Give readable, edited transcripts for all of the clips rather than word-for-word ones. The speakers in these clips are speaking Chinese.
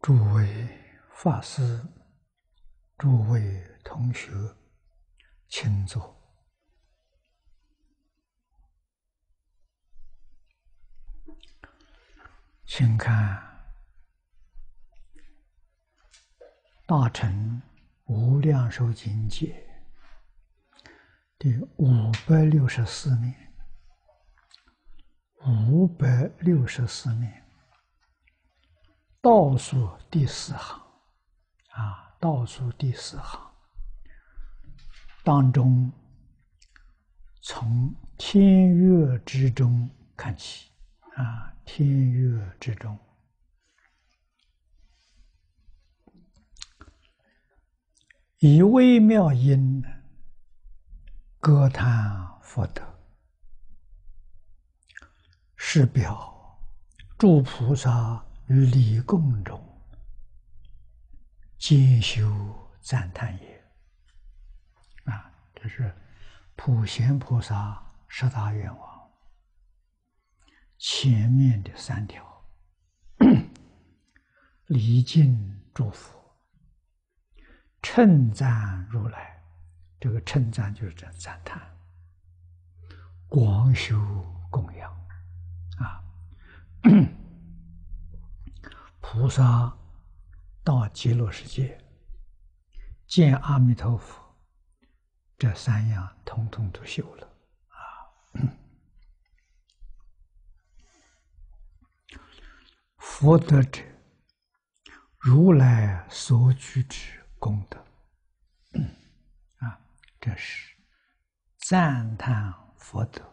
诸位法师、诸位同学，请坐。请看《大乘无量寿经解》第564面，564面倒数第4行倒数第4行当中，从天乐之中看起天乐之中，以微妙音歌叹佛德，是表诸菩萨于礼供中兼修赞叹也。这是普贤菩萨10大愿望前面的3条，礼敬诸佛，称赞如来，这个称赞就是这赞叹，广修供养菩萨到极乐世界见阿弥陀佛，这3样统统都修了福德者，如来所具之功德这是赞叹佛德。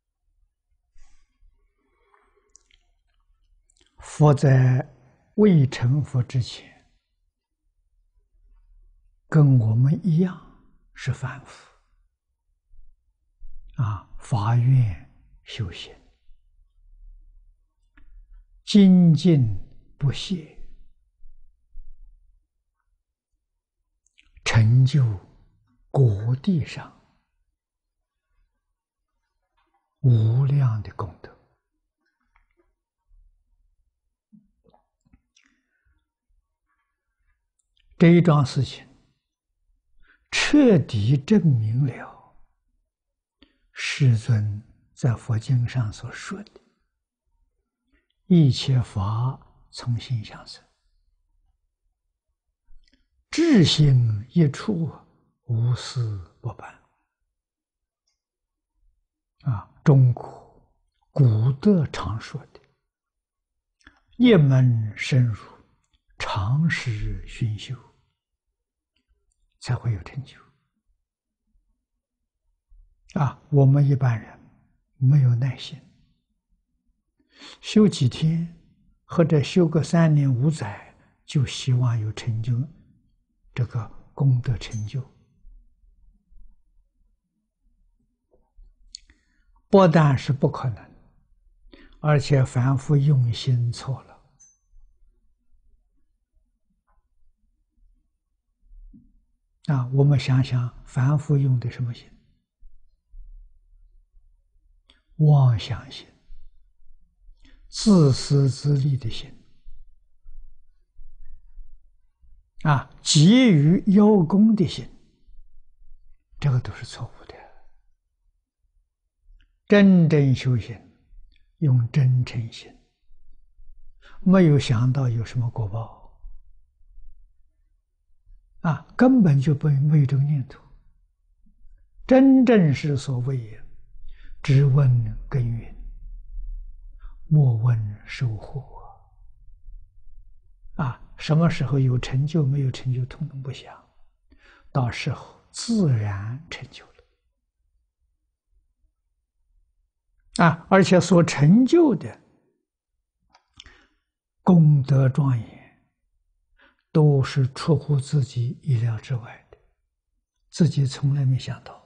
佛在未成佛之前，跟我们一样是凡夫发愿修行，精进不懈，成就果地上无量的功德。这一桩事情彻底证明了世尊在佛经上所说的一切法从心想生，至心一处，无私不办中国古德常说的一门深入，常时熏修，才会有成就我们一般人没有耐心，修几天或者修个3年5载，就希望有成就，这个功德成就，不但是不可能，而且凡夫用心错了我们想想，凡夫用的什么心？妄想心，自私自利的心急于邀功的心，这个都是错误的。真正修行用真诚心，没有想到有什么果报根本就没有这个念头。真正是所谓只问耕耘，莫问收获什么时候有成就没有成就统统不想，到时候自然成就了而且所成就的功德庄严，都是出乎自己意料之外的，自己从来没想到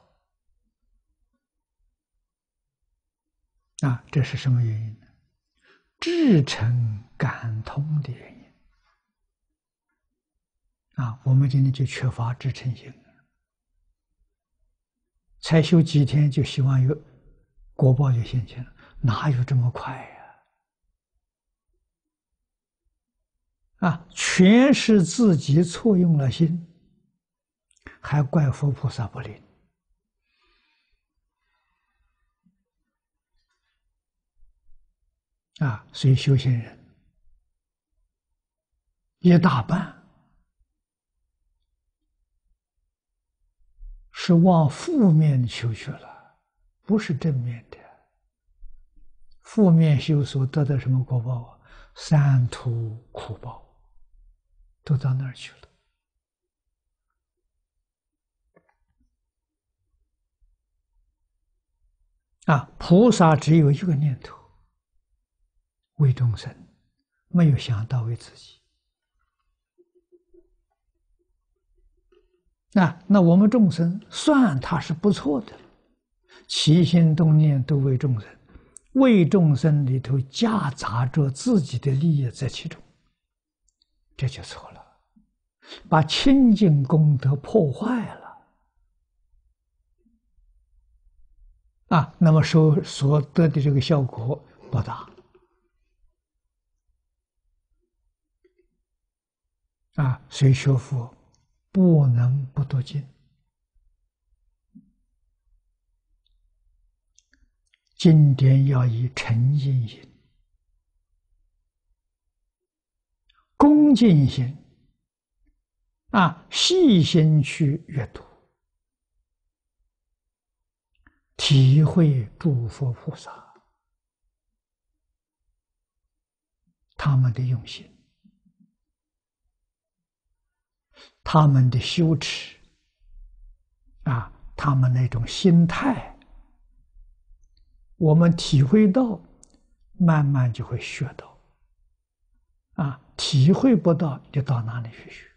这是什么原因呢？至诚感通的原因我们今天就缺乏至诚心了，才修几天就希望有果报就现前了，哪有这么快全是自己错用了心，还怪佛菩萨不灵。所以修行人一大半是往负面求去了，不是正面的。负面修所得的什么果报啊？三途苦报，都到那儿去了。菩萨只有一个念头，为众生，没有想到为自己。那我们众生算他是不错的，起心动念都为众生，为众生里头夹杂着自己的利益在其中，这就错了，把清净功德破坏了。那么所得的这个效果不大。所以学佛不能不读经，经典要以诚心心、恭敬心细心去阅读，体会诸佛菩萨他们的用心，他们的修持他们那种心态，我们体会到，慢慢就会学到。体会不到，就到哪里去学？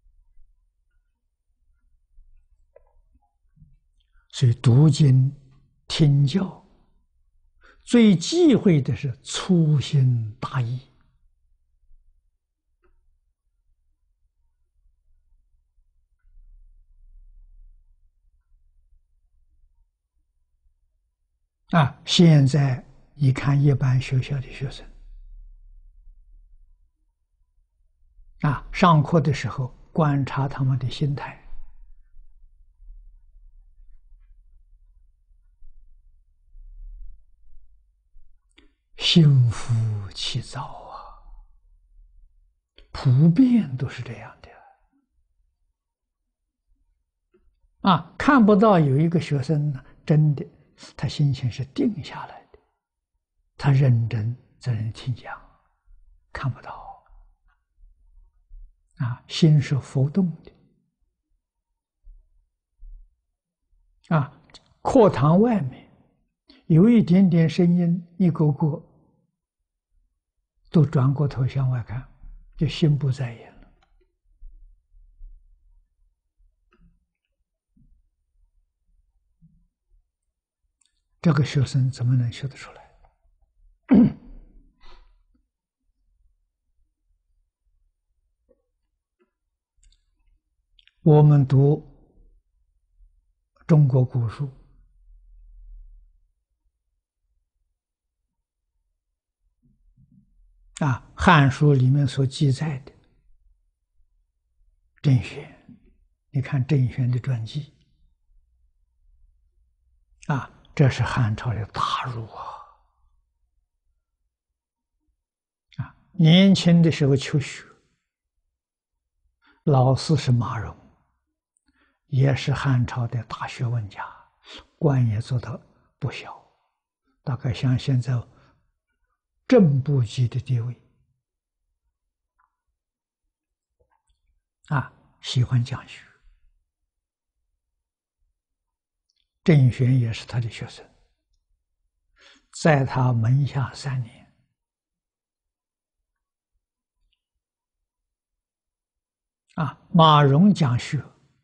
所以读经听教，最忌讳的是粗心大意。现在你看一般学校的学生，上课的时候观察他们的心态，心浮气躁普遍都是这样的。看不到有一个学生呢，真的他心情是定下来的，他认真在那听讲，看不到。心是浮动的。课堂外面有一点点声音，一个个都转过头向外看，就心不在焉了。这个学生怎么能学得出来？我们读中国古书，《汉书》里面所记载的郑玄，你看郑玄的传记，这是汉朝的大儒年轻的时候求学，老师是马融，也是汉朝的大学问家，官也做得不小，大概像现在正部级的地位。喜欢讲学，郑玄也是他的学生，在他门下3年。马融讲学，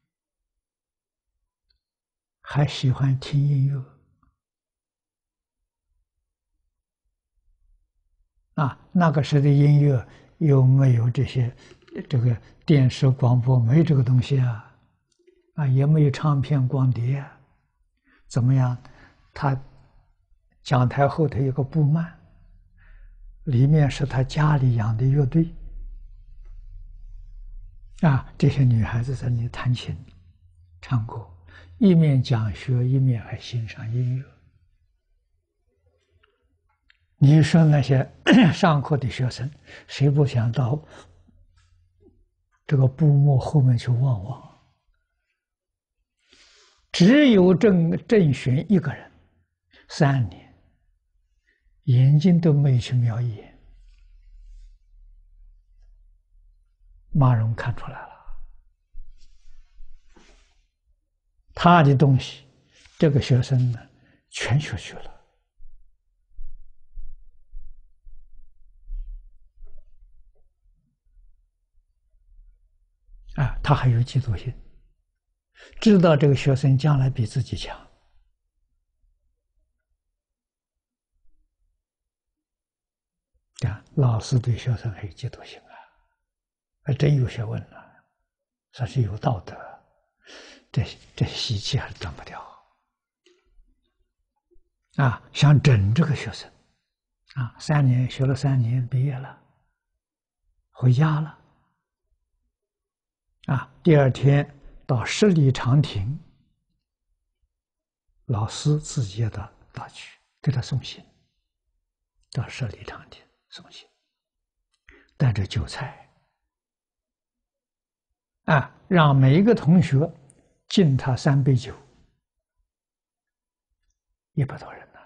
还喜欢听音乐。那个时候的音乐有没有这个电视广播？没这个东西也没有唱片光碟怎么样？他讲台后头有个布幔，里面是他家里养的乐队这些女孩子在那里弹琴、唱歌，一面讲学，一面还欣赏音乐。你说那些上课的学生，谁不想到这个布幕后面去望望？只有郑玄一个人，3年，眼睛都没去瞄一眼。马蓉看出来了，他的东西，这个学生呢，全学去了。他还有嫉妒心，知道这个学生将来比自己强，老师对学生还有嫉妒心还真有学问了，算是有道德，这习气还是断不掉想整这个学生3年学了3年，毕业了，回家了第2天到十里长亭，老师自己也到去给他送信，到十里长亭送信，带着酒菜让每一个同学敬他3杯酒，100多人呢。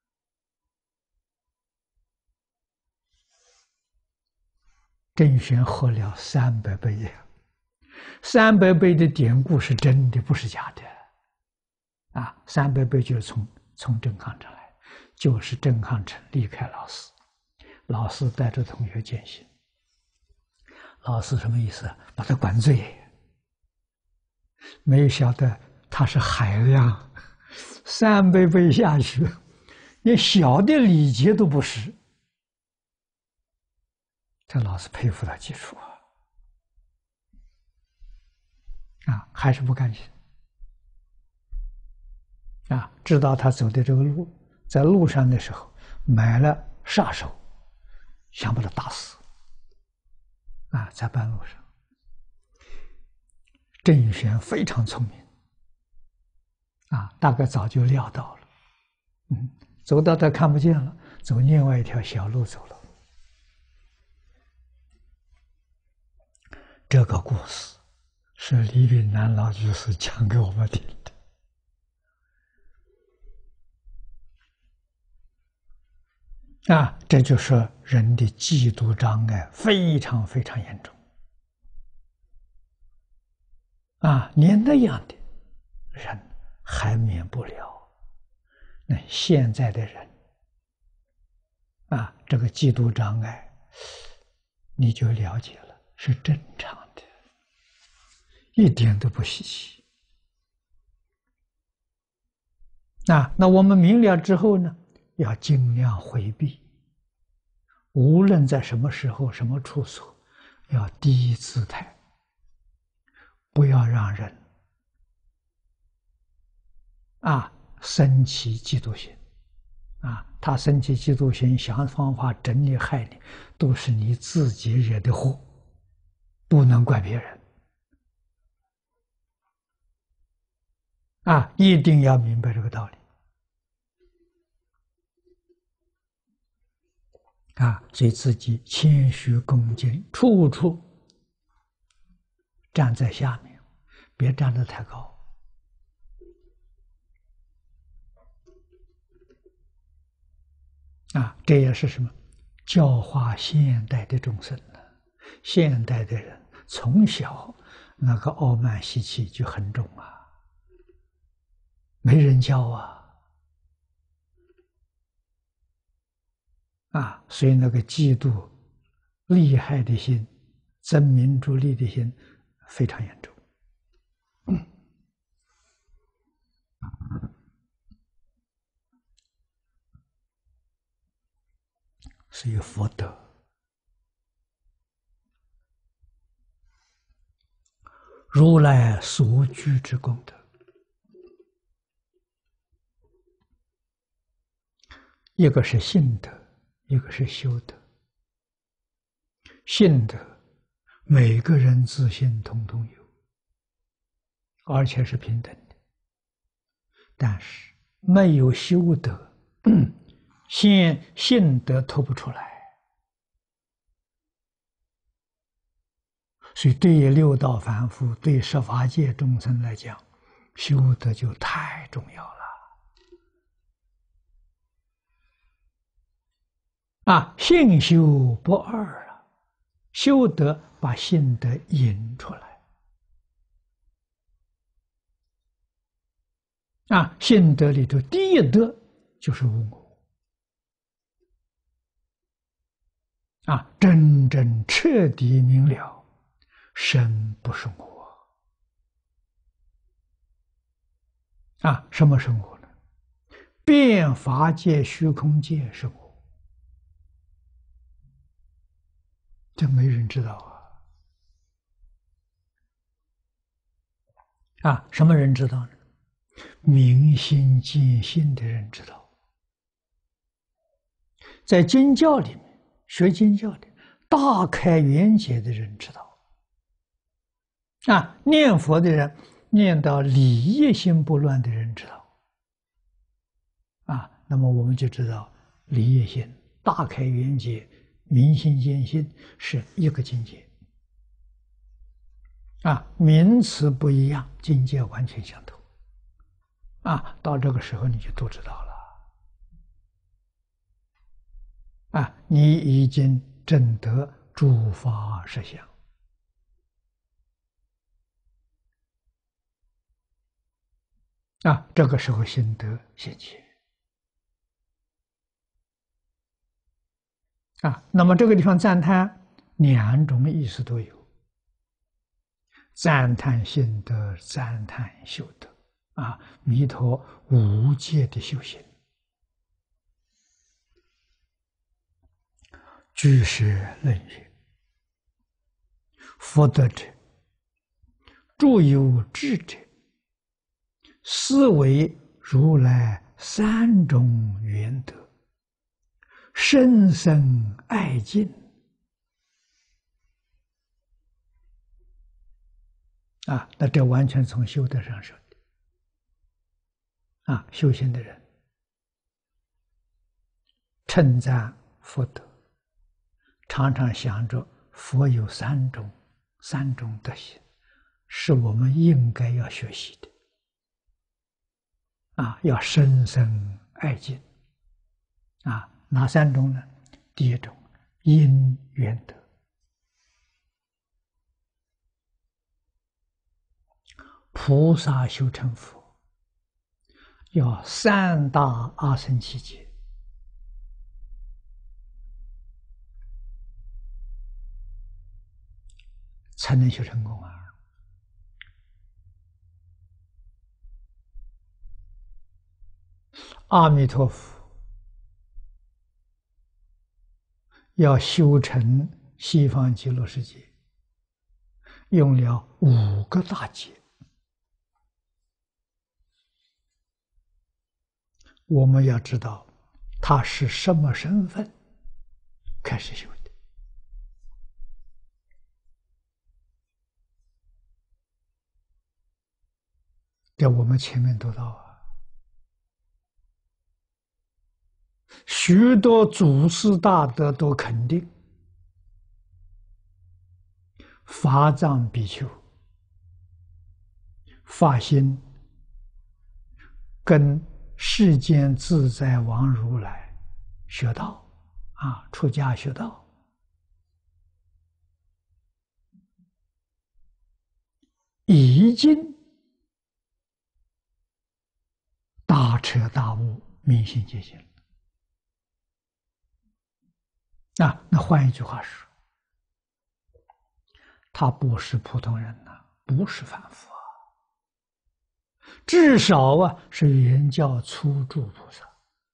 郑玄喝了300杯呀，300杯的典故是真的，不是假的300杯就是从郑康城来，就是郑康城离开老师，老师带着同学践行。老师什么意思？把他灌醉，没有晓得他是海量，300杯下去，连小的礼节都不是。这老师佩服他技术还是不甘心知道他走的这个路，在路上的时候买了杀手，想把他打死在半路上。郑玄非常聪明大概早就料到了，走到他看不见了，走另外一条小路走了。这个故事是李炳南老居士讲给我们听的这就是人的嫉妒障碍非常非常严重连那样的人还免不了，那现在的人这个嫉妒障碍你就了解了，是正常的，一点都不稀奇那我们明了之后呢，要尽量回避，无论在什么时候什么处所，要低姿态，不要让人生起嫉妒心他生起嫉妒心，想方法整你害你，都是你自己惹的祸，不能怪别人一定要明白这个道理所以自己谦虚恭敬，处处站在下面，别站得太高这也是什么？教化现代的众生呢？现代的人从小那个傲慢习气就很重没人教所以那个嫉妒厉害的心，争名逐利的心非常严重是有福德。如来所具之功德，一个是信德，一个是修德。信德每个人自信统统有，而且是平等的。但是没有修德，信德透不出来。所以对于六道凡夫、对十法界众生来讲，修德就太重要了。信修不二啊，修德把信德引出来。信德里头第一德就是无我。真正彻底明了，身不是我。什么是我呢？遍法界、虚空界是我，这没人知道什么人知道呢？明心见性的人知道。在经教里面学经教的大开圆解的人知道。念佛的人念到理业心不乱的人知道。那么我们就知道理业心、大开圆解、明心见性是一个境界。名词不一样，境界完全相同。到这个时候你就都知道了。你已经证得诸法实相。这个时候心得现前。那么这个地方赞叹两种意思都有，赞叹心得，赞叹修德。弥陀无界的修行。居士论曰：福德者，诸有智者，思维如来三种缘德，深深爱敬。那这完全从修德上说的。修行的人称赞福德，常常想着佛有三种德行，是我们应该要学习的。要深深爱敬。哪三种呢？第一种，因缘德。菩萨修成佛，要三大阿僧祇劫，才能修成功。阿弥陀佛要修成西方极乐世界，用了5个大劫。我们要知道他是什么身份开始修的。这我们前面读到许多祖师大德都肯定，法藏比丘发心跟世间自在王如来学道，出家学道，已经大彻大悟，明心见性了。那换一句话说，他不是普通人不是凡夫至少是圆教初住菩萨。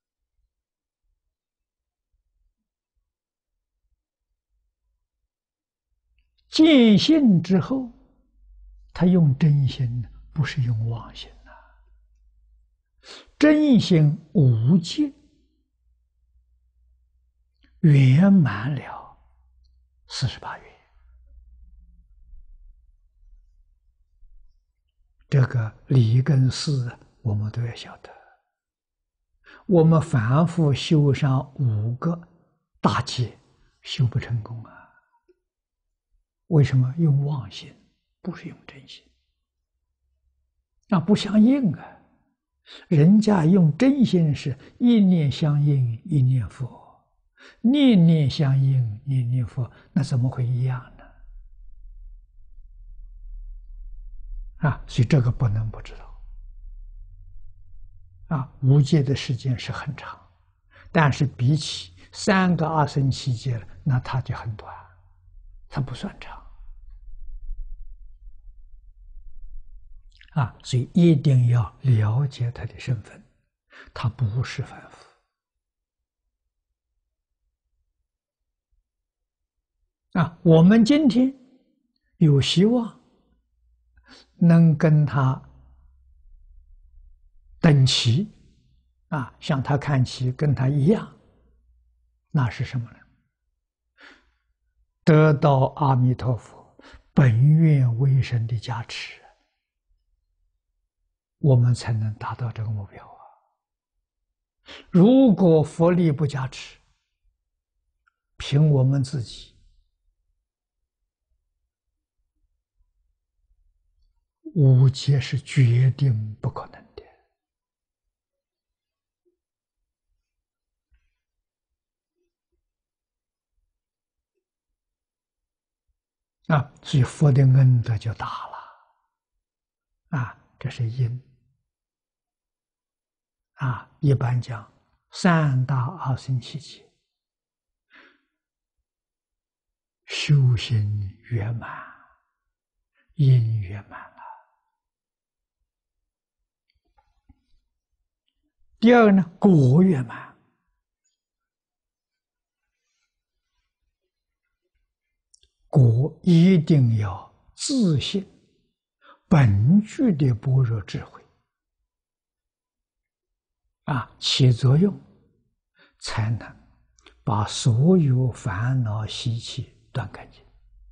见性之后，他用真心，不是用妄心真心无尽，圆满了48愿。 这个理跟事我们都要晓得。我们反复修上5个大戒，修不成功啊！为什么？用妄心，不是用真心，那不相应啊！人家用真心是一念相应，一念佛，念念相应，念念佛，那怎么会一样呢？所以这个不能不知道。无戒的时间是很长，但是比起3个阿僧祇戒，那它就很短，它不算长。所以一定要了解他的身份，他不是凡夫。我们今天有希望能跟他等齐，向他看齐，跟他一样，那是什么呢？得到阿弥陀佛本愿威神的加持，我们才能达到这个目标啊！如果佛力不加持，凭我们自己，无戒是决定不可能的。所以佛的恩德就大了。这是因。一般讲3大阿僧祇戒，修行圆满，因圆满了。第二呢，果圆满。果一定要自信本具的般若智慧，起作用，才能把所有烦恼习气断干净。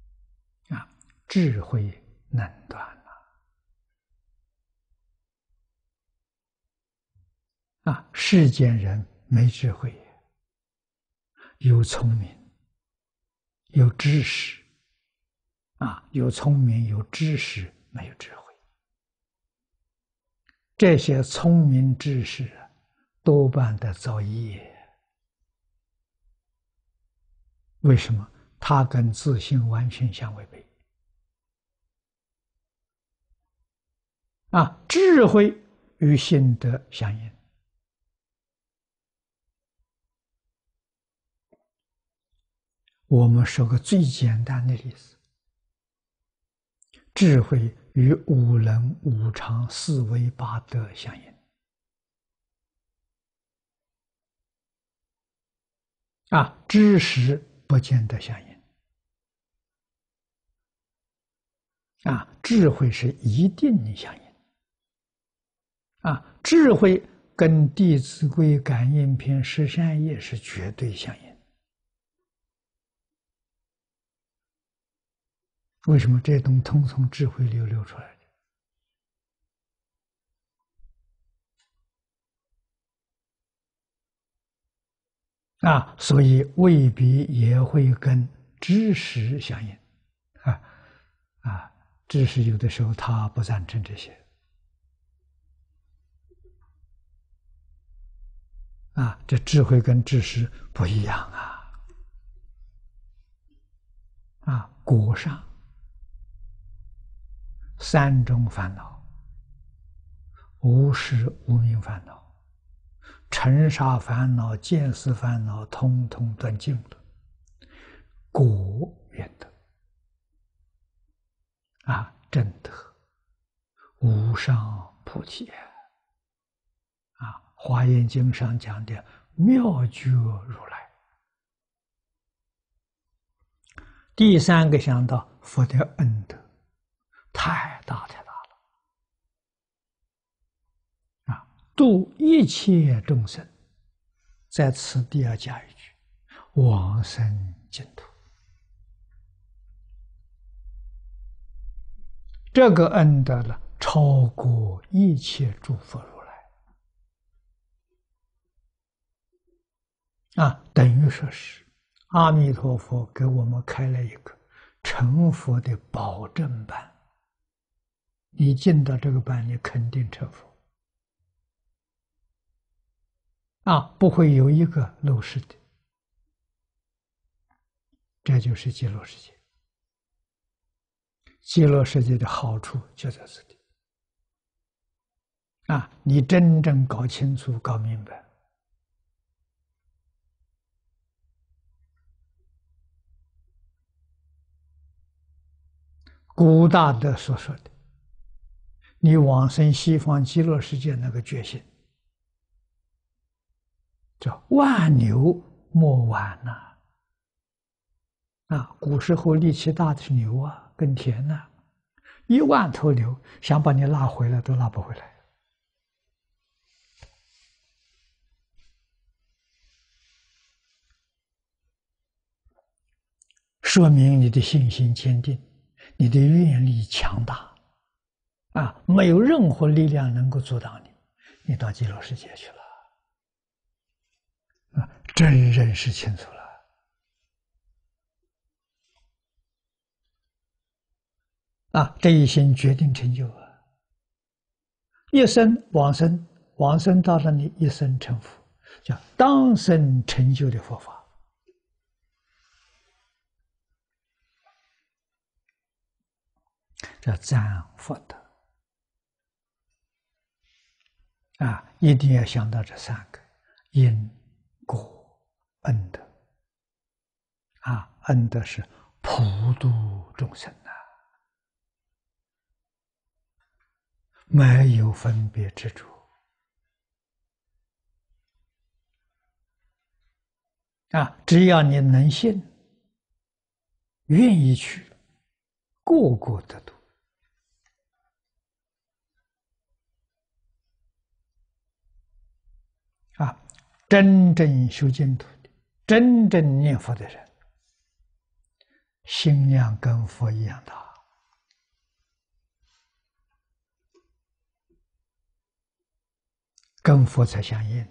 智慧能断了。世间人没智慧，有聪明，有知识，有聪明，有知识，没有智慧。这些聪明知识多半的造业。为什么？它跟自信完全相违背。智慧与心得相应。我们说个最简单的例子，智慧与5能、5常、4维8德相应。知识不见得相应。智慧是一定相应。智慧跟《弟子规》感应篇13页是绝对相应。为什么？这东通从智慧流出来的。所以未必也会跟知识相应。知识有的时候他不赞成这些。这智慧跟知识不一样果上3种烦恼：无始无明烦恼、尘沙烦恼、见思烦恼，通通断尽了。果愿得真得无上菩提华严经上讲的妙觉如来。第3个想到佛的恩德太大了。度一切众生，在此地要加一句：往生净土。这个恩德了， 超过一切诸佛如来等于说是阿弥陀佛给我们开了一个成佛的保证班。你进到这个班，你肯定成佛不会有一个漏失的。这就是极乐世界。极乐世界的好处就在这里你真正搞清楚、搞明白，古大德所说的，你往生西方极乐世界那个决心，叫万牛莫挽古时候力气大的是牛耕田10000头牛，想把你拉回来都拉不回来。说明你的信心坚定，你的愿力强大没有任何力量能够阻挡你，你到极乐世界去了真认识清楚了这一心决定成就一生往生，往生到了你一生成佛，叫当生成就的佛法。叫赞福德一定要想到这3个因果恩德恩德是普度众生没有分别执着只要你能信，愿意去，个个得度真正修净土的，真正念佛的人，心量跟佛一样大跟佛才相应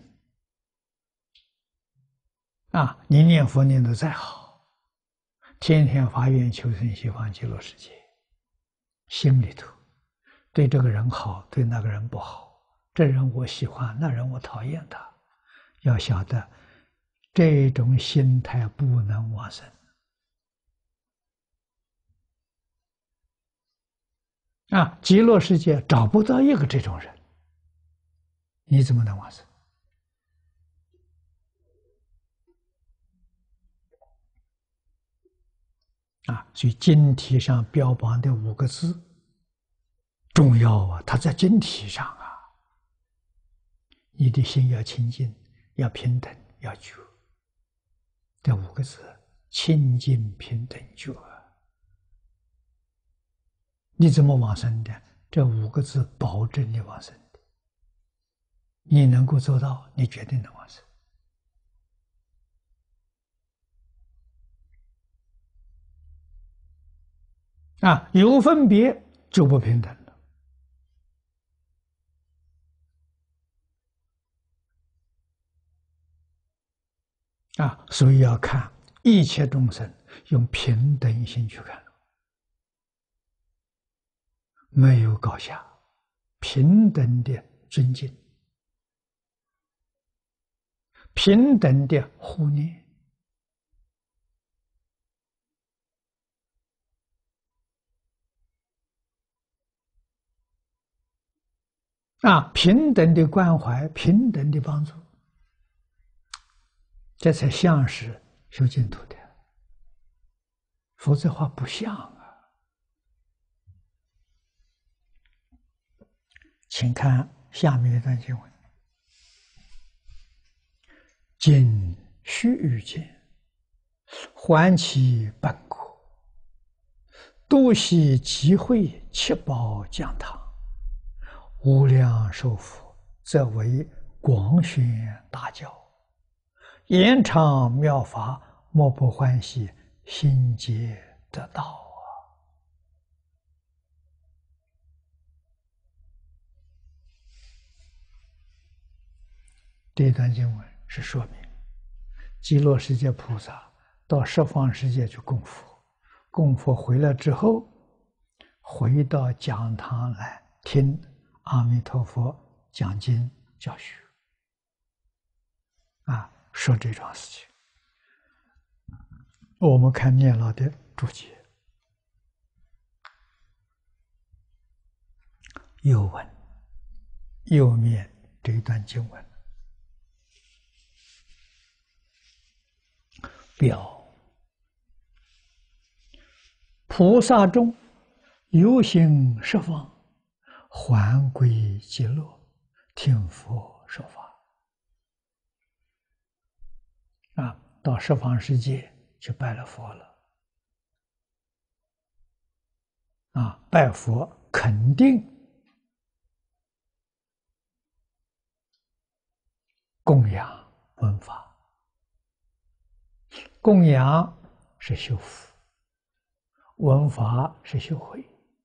你念佛念得再好，天天发愿求生西方极乐世界，心里头对这个人好，对那个人不好，这人我喜欢，那人我讨厌他，要晓得这种心态不能往生极乐世界找不到一个这种人，你怎么能往生所以经题上标榜的5个字重要它在经题上你的心要清净，要平等，要觉，这5个字清净平等觉你怎么往生的？这5个字保证你往生的，你能够做到，你决定能往生有分别就不平等了所以要看一切众生用平等心去看，没有高下，平等的尊敬，平等的护念平等的关怀，平等的帮助，这才像是修净土的，否则话不像请看下面一段经文：今须臾间，还其本国，多悉集会七宝讲堂，无量寿佛，则为广宣大教，延长妙法，莫不欢喜，心皆得道这一段经文是说明，极乐世界菩萨到十方世界去供佛，供佛回来之后，回到讲堂来听阿弥陀佛讲经教学，说这桩事情。我们看念老的注解，右文右面这一段经文，表菩萨中游行十方，还归极乐，听佛说法。到十方世界去拜了佛了。拜佛肯定供养闻法，供养是修福，闻法是修慧。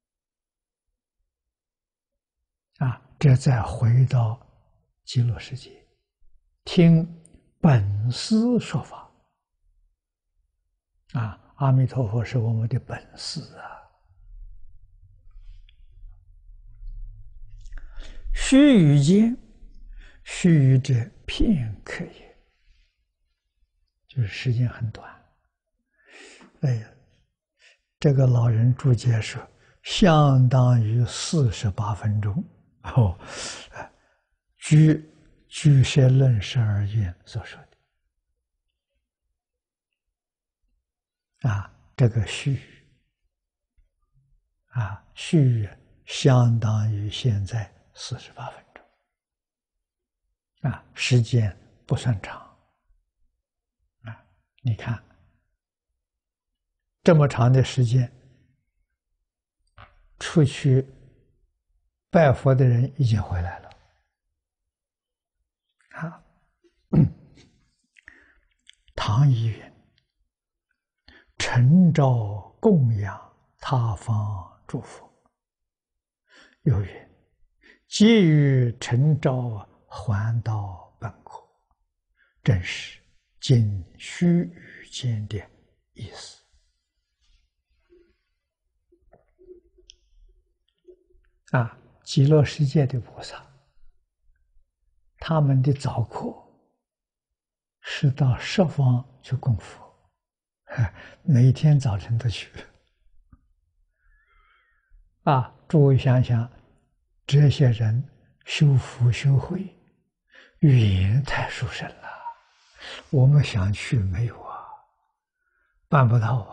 这再回到极乐世界，听本师说法。阿弥陀佛是我们的本师啊。须臾间，须臾者片刻也，就是时间很短。这个老人注解说，相当于48分钟。据舍论12愿所说的。这个须臾相当于现在48分钟。时间不算长。你看这么长的时间，出去拜佛的人已经回来了。唐译云：诚照供养他方诸佛。又云：皆于诚照还到本国。正是今须臾间的意思。极乐世界的菩萨，他们的早课是到十方去供佛，每天早晨都去。诸位想想，这些人修福修慧，语言太殊胜了，我们想去没有办不到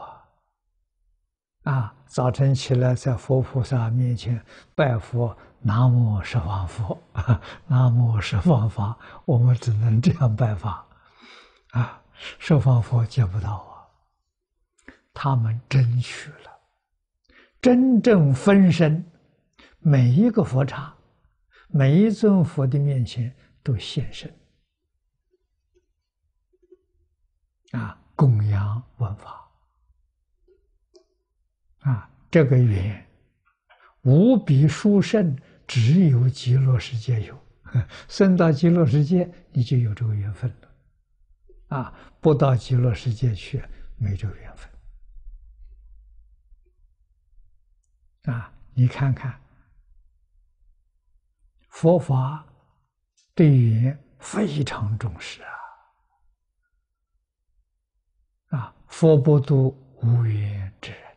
早晨起来在佛菩萨面前拜佛，南无十方佛，南无十方法，我们只能这样拜法。十方佛见不到他们真去了，真正分身，每一个佛刹，每一尊佛的面前都现身，供养闻法。这个缘无比殊胜，只有极乐世界有。升到极乐世界，你就有这个缘分了。不到极乐世界去，没这个缘分。你看看，佛法对缘非常重视佛不度无缘之人。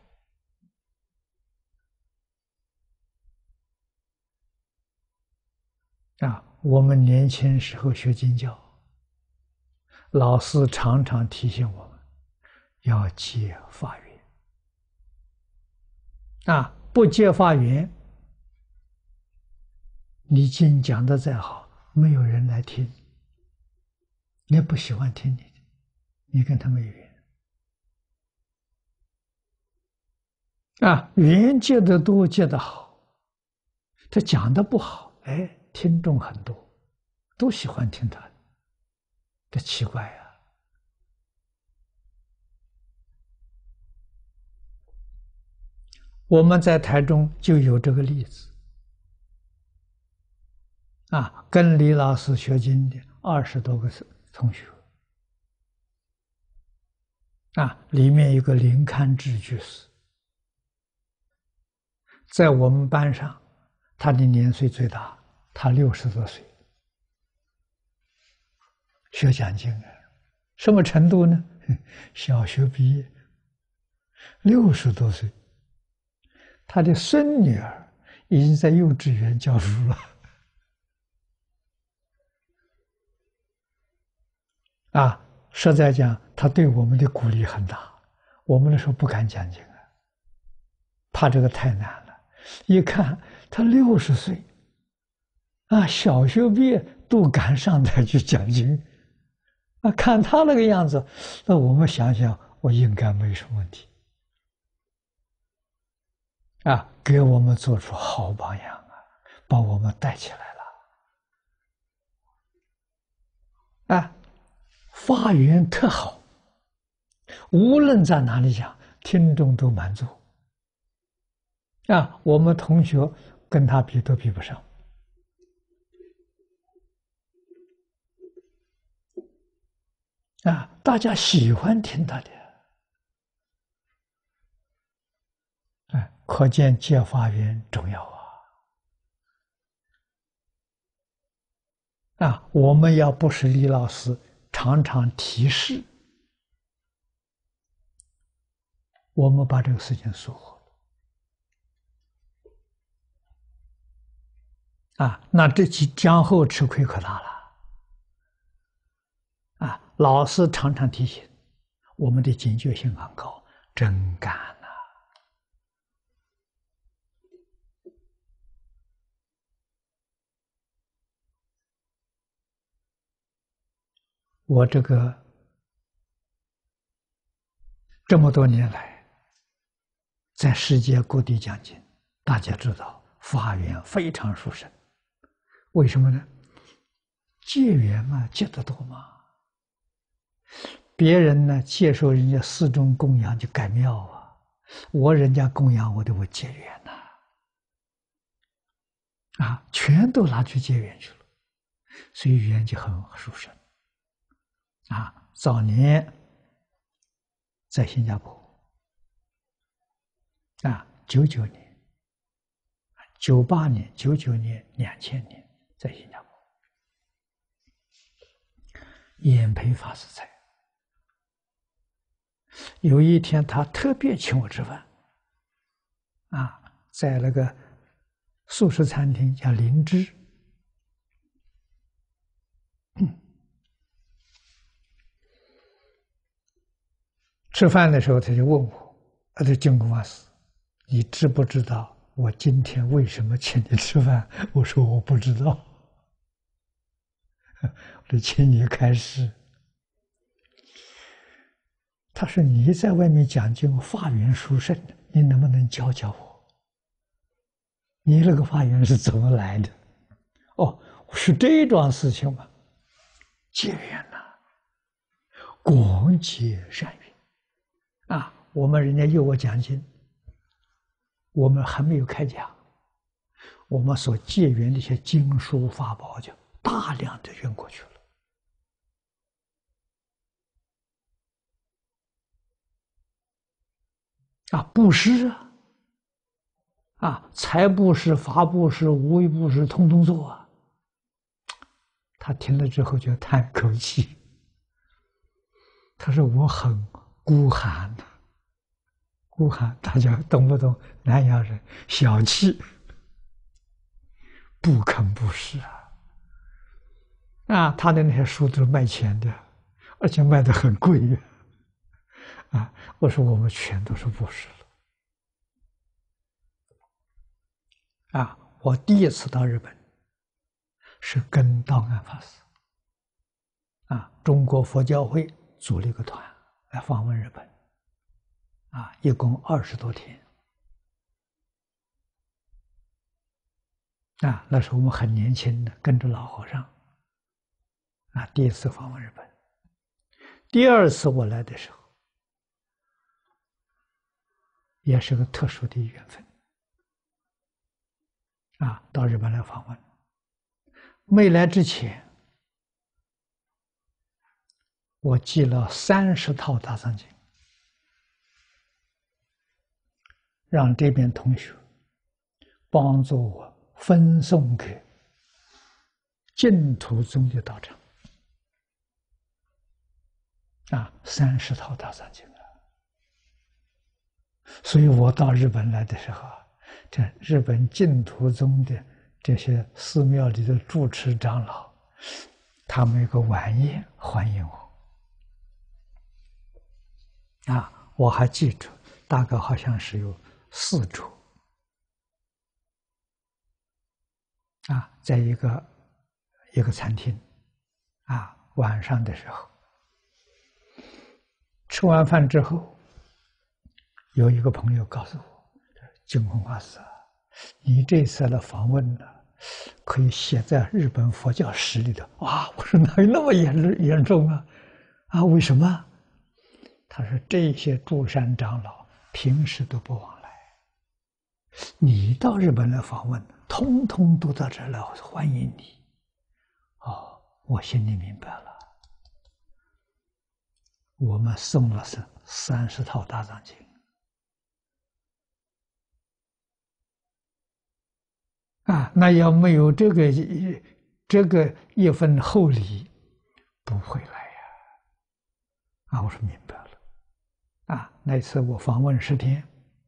我们年轻时候学经教，老师常常提醒我们要结法缘。不结法缘，你经讲的再好，没有人来听，也不喜欢听你的，你跟他没有缘。缘结得多，结得好，他讲的不好，听众很多，都喜欢听他的，这奇怪我们在台中就有这个例子。跟李老师学经的 20多个同学里面有个林堪智居士，在我们班上，他的年岁最大，他60多岁，学讲经啊，什么程度呢？小学毕业，60多岁，他的孙女儿已经在幼稚园教书了。实在讲，他对我们的鼓励很大。我们那时候不敢讲经怕这个太难了。一看他60岁，小学毕业都敢上台去讲经，看他那个样子，那我们想想，我应该没什么问题。给我们做出好榜样把我们带起来了。发言特好，无论在哪里讲，听众都满足。我们同学跟他比都比不上。大家喜欢听他的。可见接发言重要我们要不是李老师常常提示，我们把这个事情疏忽了那这将后吃亏可大了老师常常提醒，我们的警觉性很高，真干我这么多年来，在世界各地讲经，大家知道法缘非常殊胜。为什么呢？结缘嘛，结得多嘛。别人呢接受人家寺中供养就改庙我人家供养我结缘全都拿去结缘去了，所以缘就很殊胜。早年在新加坡，99年、98年、99年、2000年在新加坡，演培法师在。有一天他特别请我吃饭在那个素食餐厅叫灵芝。吃饭的时候他就问我，这净空法师，你知不知道我今天为什么请你吃饭？我说我不知道。我说请你开示。他说你在外面讲经法缘殊胜，你能不能教教我？你那个法缘是怎么来的？是这桩事情吗？结缘广结善缘我们人家要我讲经，我们还没有开讲，我们所结缘的一些经书法宝就大量的运过去了布施财布施、法布施、无为布施，通通做他听了之后就叹口气，他说我很孤寒孤寒，大家懂不懂？南洋人小气，不肯布施他的那些书都是卖钱的，而且卖得很贵我说我们全都是布施了我第一次到日本是跟道安法师中国佛教会组了一个团来访问日本一共20多天那时候我们很年轻的，跟着老和尚第一次访问日本。第二次我来的时候，也是个特殊的缘分到日本来访问。没来之前， 我记了30套大藏经，让这边同学帮助我分送给净土宗的道场，30套大藏经啊！所以我到日本来的时候啊，这日本净土宗的这些寺庙里的住持长老，他们有个晚宴欢迎我。我还记住，大概好像是有4桌，在一个餐厅，晚上的时候，吃完饭之后，有一个朋友告诉我：“净空法师，你这次来访问呢，可以写在日本佛教史里头。”我说哪有那么严重啊？为什么？他说这些住山长老平时都不往来，你到日本来访问，通通都到这儿来欢迎你。我心里明白了。我们送了是30套大藏经那要没有这个一份厚礼，不会来呀。我说明白了。那次我访问10天，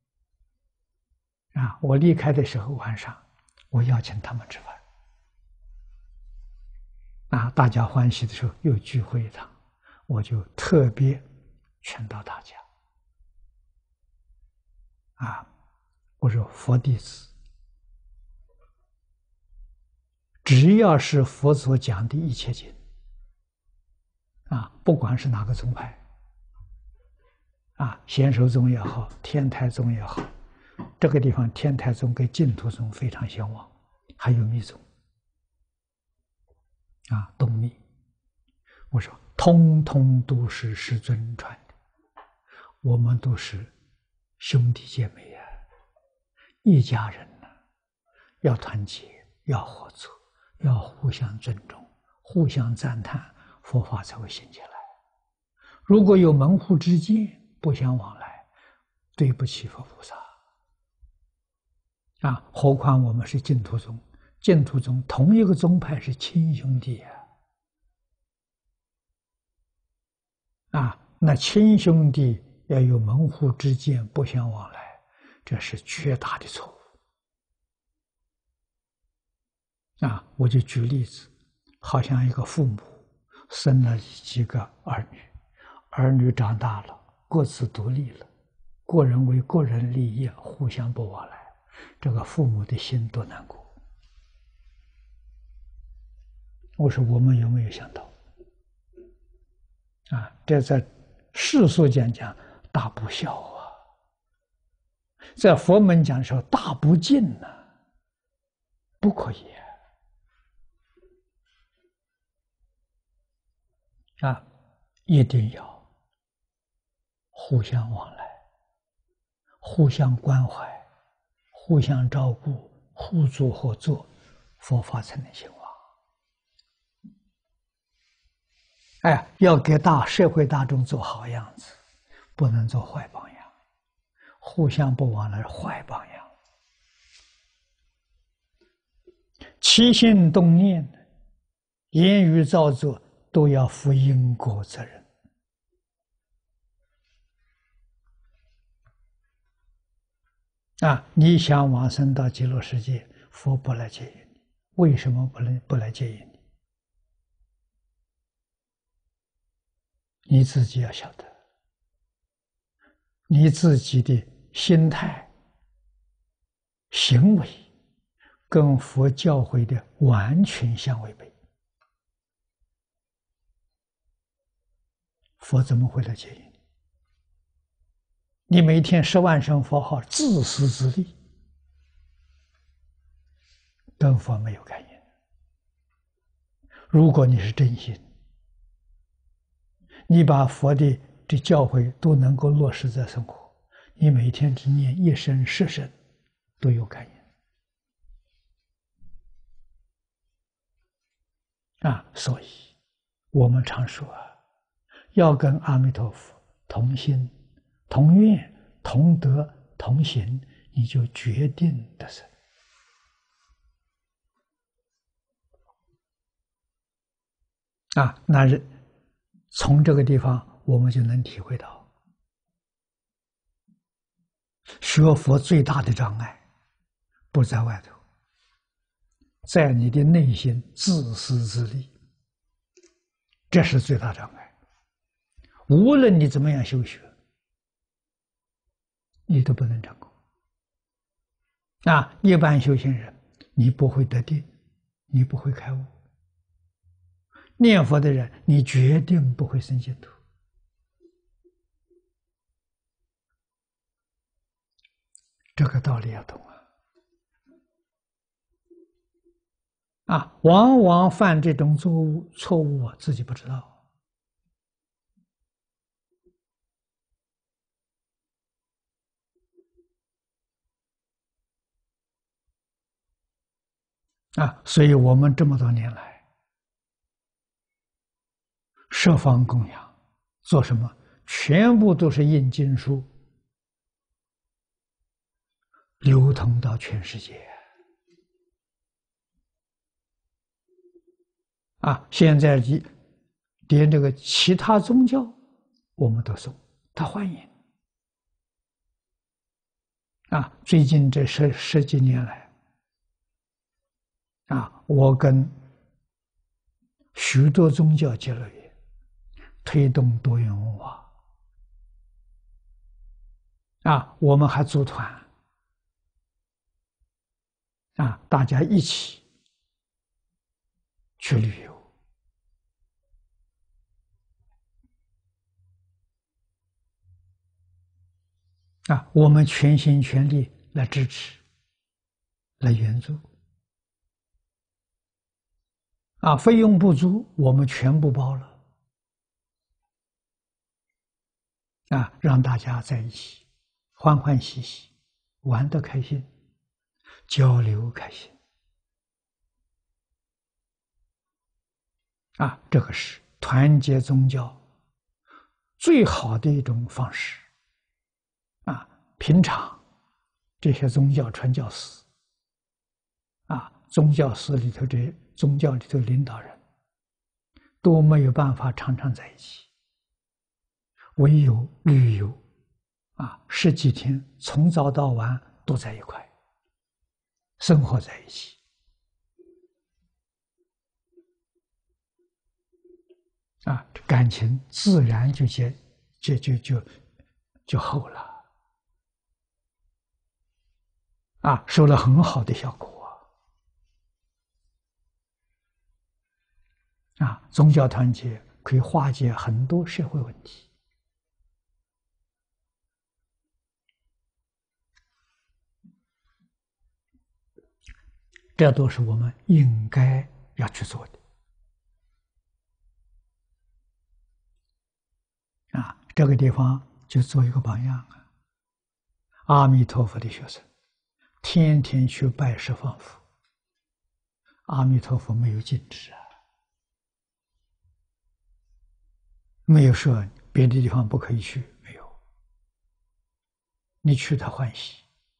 我离开的时候晚上，我邀请他们吃饭，大家欢喜的时候又聚会一趟，我就特别劝导大家，我说佛弟子，只要是佛所讲的一切经，不管是哪个宗派，显首宗也好，天台宗也好，这个地方天台宗跟净土宗非常相往，还有密宗，东密，我说通通都是师尊传的，我们都是兄弟姐妹一家人要团结，要合作，要互相尊重，互相赞叹，佛法才会兴起来。如果有门户之见，不相往来，对不起佛菩萨何况我们是净土宗，净土宗同一个宗派是亲兄弟那亲兄弟要有门户之见，不相往来，这是绝大的错误我就举例子，好像一个父母生了几个儿女，儿女长大了，各自独立了，个人为个人立业，互相不往来，这个父母的心多难过。我说我们有没有想到这在世俗讲大不孝在佛门讲说大不敬不可以一定要互相往来，互相关怀，互相照顾，互助合作，佛法才能兴旺。要给社会大众做好样子，不能做坏榜样，互相不往来坏榜样。起心动念，言语造作，都要负因果责任。你想往生到极乐世界，佛不来接引你，为什么不来接引你？你自己要晓得，你自己的心态、行为，跟佛教诲的完全相违背，佛怎么会来接引你？你每天10万声佛号，自私自利，跟佛没有感应。如果你是真心，你把佛的教诲都能够落实在生活，你每天只念1声10声，都有感应。所以我们常说要跟阿弥陀佛同心、同愿、同德、同行，你就决定得生。那从这个地方我们就能体会到，学佛最大的障碍不在外头，在你的内心自私自利，这是最大障碍。无论你怎么样修学，你都不能成功。一般修行人，你不会得定，你不会开悟；念佛的人，你决定不会生净土。这个道理要懂往往犯这种错误自己不知道。所以我们这么多年来设方供养，做什么？全部都是印经书，流通到全世界。现在连这个其他宗教我们都送，他欢迎。最近这十几年来，我跟许多宗教结了缘，推动多元文化。我们还组团，大家一起去旅游。我们全心全力来支持，来援助。费用不足，我们全部包了。让大家在一起欢欢喜喜，玩得开心，交流开心。这个是团结宗教最好的一种方式。平常这些宗教传教士，宗教寺里头这宗教里头领导人都没有办法常常在一起，唯有旅游十几天从早到晚都在一块，生活在一起。感情自然就厚了。收了很好的效果。宗教团结可以化解很多社会问题。这都是我们应该要去做的。这个地方就做一个榜样阿弥陀佛的学生天天去拜十方佛，阿弥陀佛没有禁止没有说别的地方不可以去，没有，你去他欢喜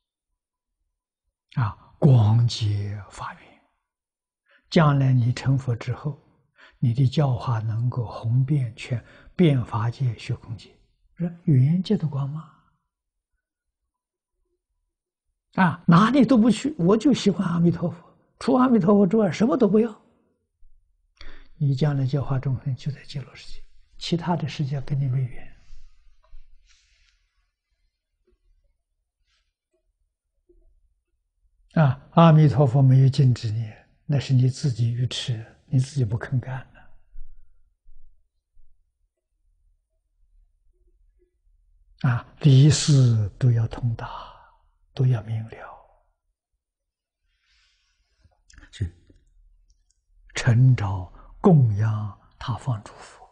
广结法缘，将来你成佛之后，你的教化能够弘遍全遍法界虚空界，是缘界的光芒哪里都不去，我就喜欢阿弥陀佛，除阿弥陀佛之外什么都不要。你将来教化众生就在极乐世界，其他的世界跟你没缘。阿弥陀佛没有禁止你，那是你自己愚痴，你自己不肯干的。理事都要通达，都要明了。是诚招供养他方诸佛。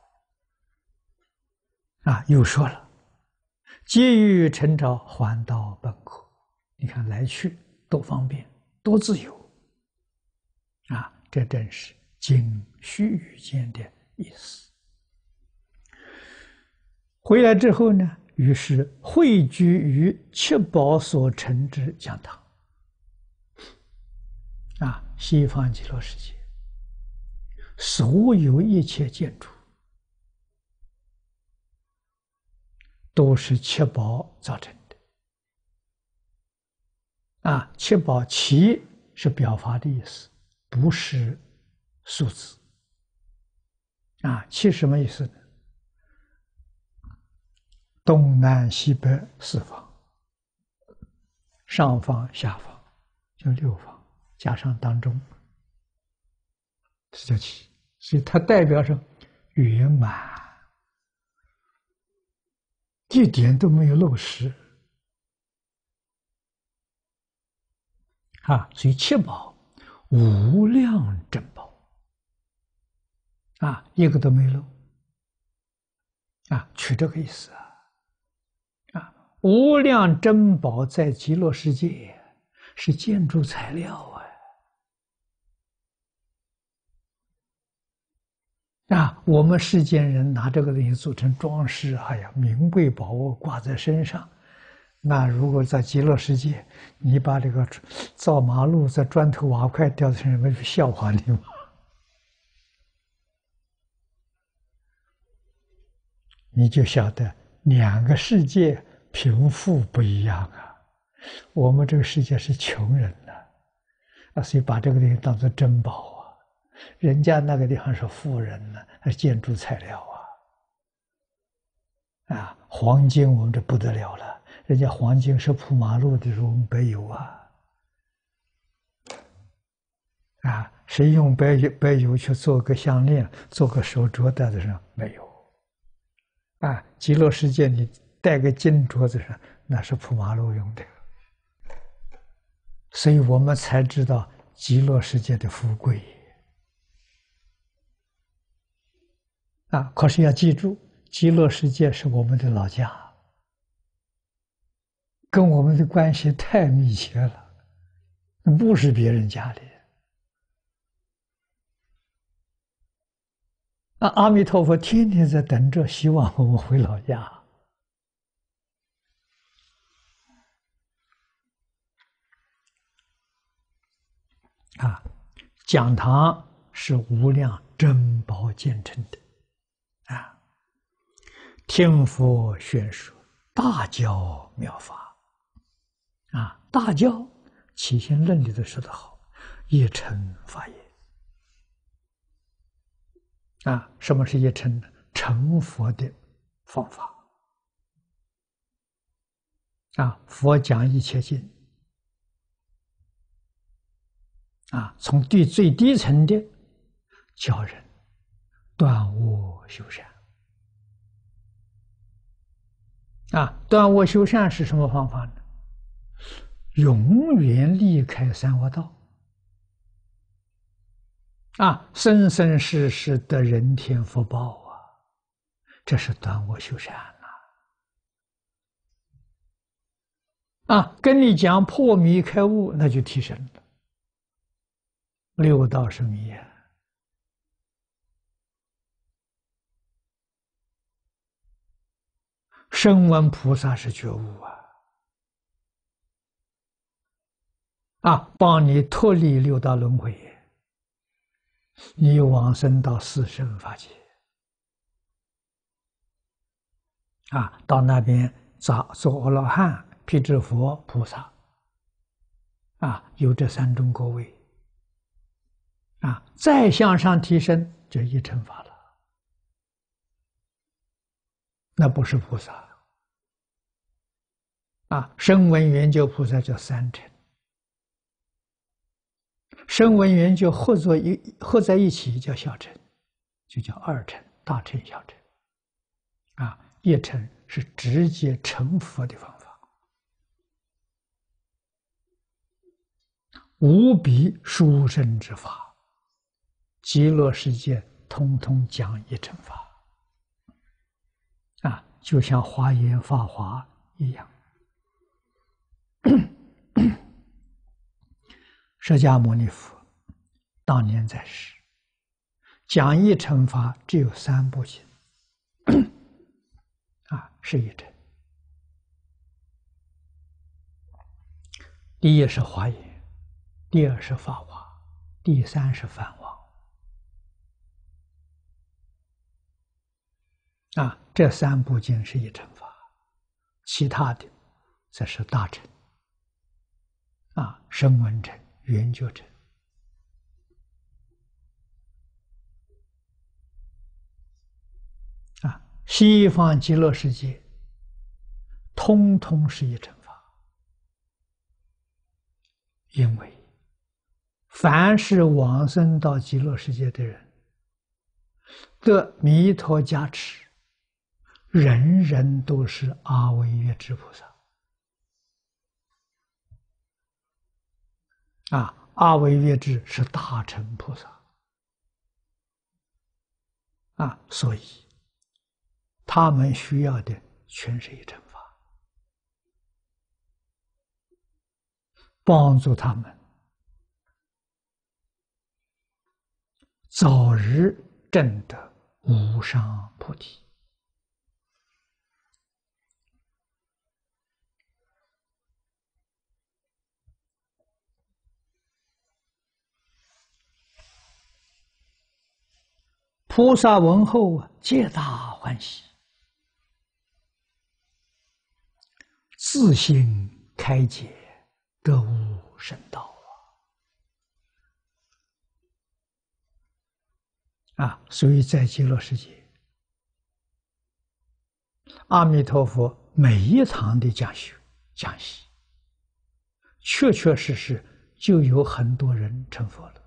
又说了，皆于诚招还道本可。你看来去多方便，多自由这正是经须臾间的意思。 回来之后呢，于是汇聚于七宝所成之讲堂。西方极乐世界所有一切建筑都是七宝造成的。七宝七是表法的意思，不是数字。七什么意思呢？东南西北四方，上方下方就六方。加上当中，这叫七，所以它代表着圆满，一点都没有漏失。所以七宝无量珍宝，一个都没漏，取这个意思无量珍宝在极乐世界是建筑材料我们世间人拿这个东西做成装饰，名贵宝物挂在身上。那如果在极乐世界，你把这个造马路在砖头瓦块掉在身上，不是笑话你吗？你就晓得两个世界贫富不一样我们这个世界是穷人所以把这个东西当作珍宝人家那个地方是富人是建筑材料黄金我们这不得了了，人家黄金是铺马路的时候我们没有谁用白油去做个项链，做个手镯戴在上？没有极乐世界你戴个金镯子上，那是铺马路用的。所以我们才知道极乐世界的富贵可是要记住，极乐世界是我们的老家，跟我们的关系太密切了，不是别人家里。阿弥陀佛天天在等着，希望我们回老家。讲堂是无量珍宝建成的听佛宣说大教妙法大教起心论里头说得好，一乘法也什么是一乘呢？成佛的方法佛讲一切经从最低层的教人断恶修善断恶修善是什么方法呢？永远离开三恶道生生世世得人天福报这是断恶修善跟你讲破迷开悟，那就提升了。六道是迷声闻菩萨是觉悟帮你脱离六道轮回，你往生到四圣法界到那边做阿罗汉、辟支佛、菩萨有这三种果位再向上提升就一乘法了，那不是菩萨声闻缘觉菩萨叫三乘，声闻缘觉合在一起叫小乘，就叫二乘、大乘、小乘一乘是直接成佛的方法，无比殊胜之法，极乐世界通通讲一乘法就像华严法华一样。释迦牟尼佛当年在世，讲一乘法只有3部经是一乘。第一是华严，第二是法华，第三是梵王。这三部经是一乘法，其他的则是大乘。声闻乘、缘觉乘。西方极乐世界通通是一乘法，因为凡是往生到极乐世界的人，得弥陀加持，人人都是阿惟越致菩萨。阿惟越致是大乘菩萨。所以他们需要的全是一乘法，帮助他们早日证得无上菩提。菩萨闻后皆大欢喜，自心开解，得无生道。所以在极乐世界，阿弥陀佛每一堂的讲习，确确实实就有很多人成佛了。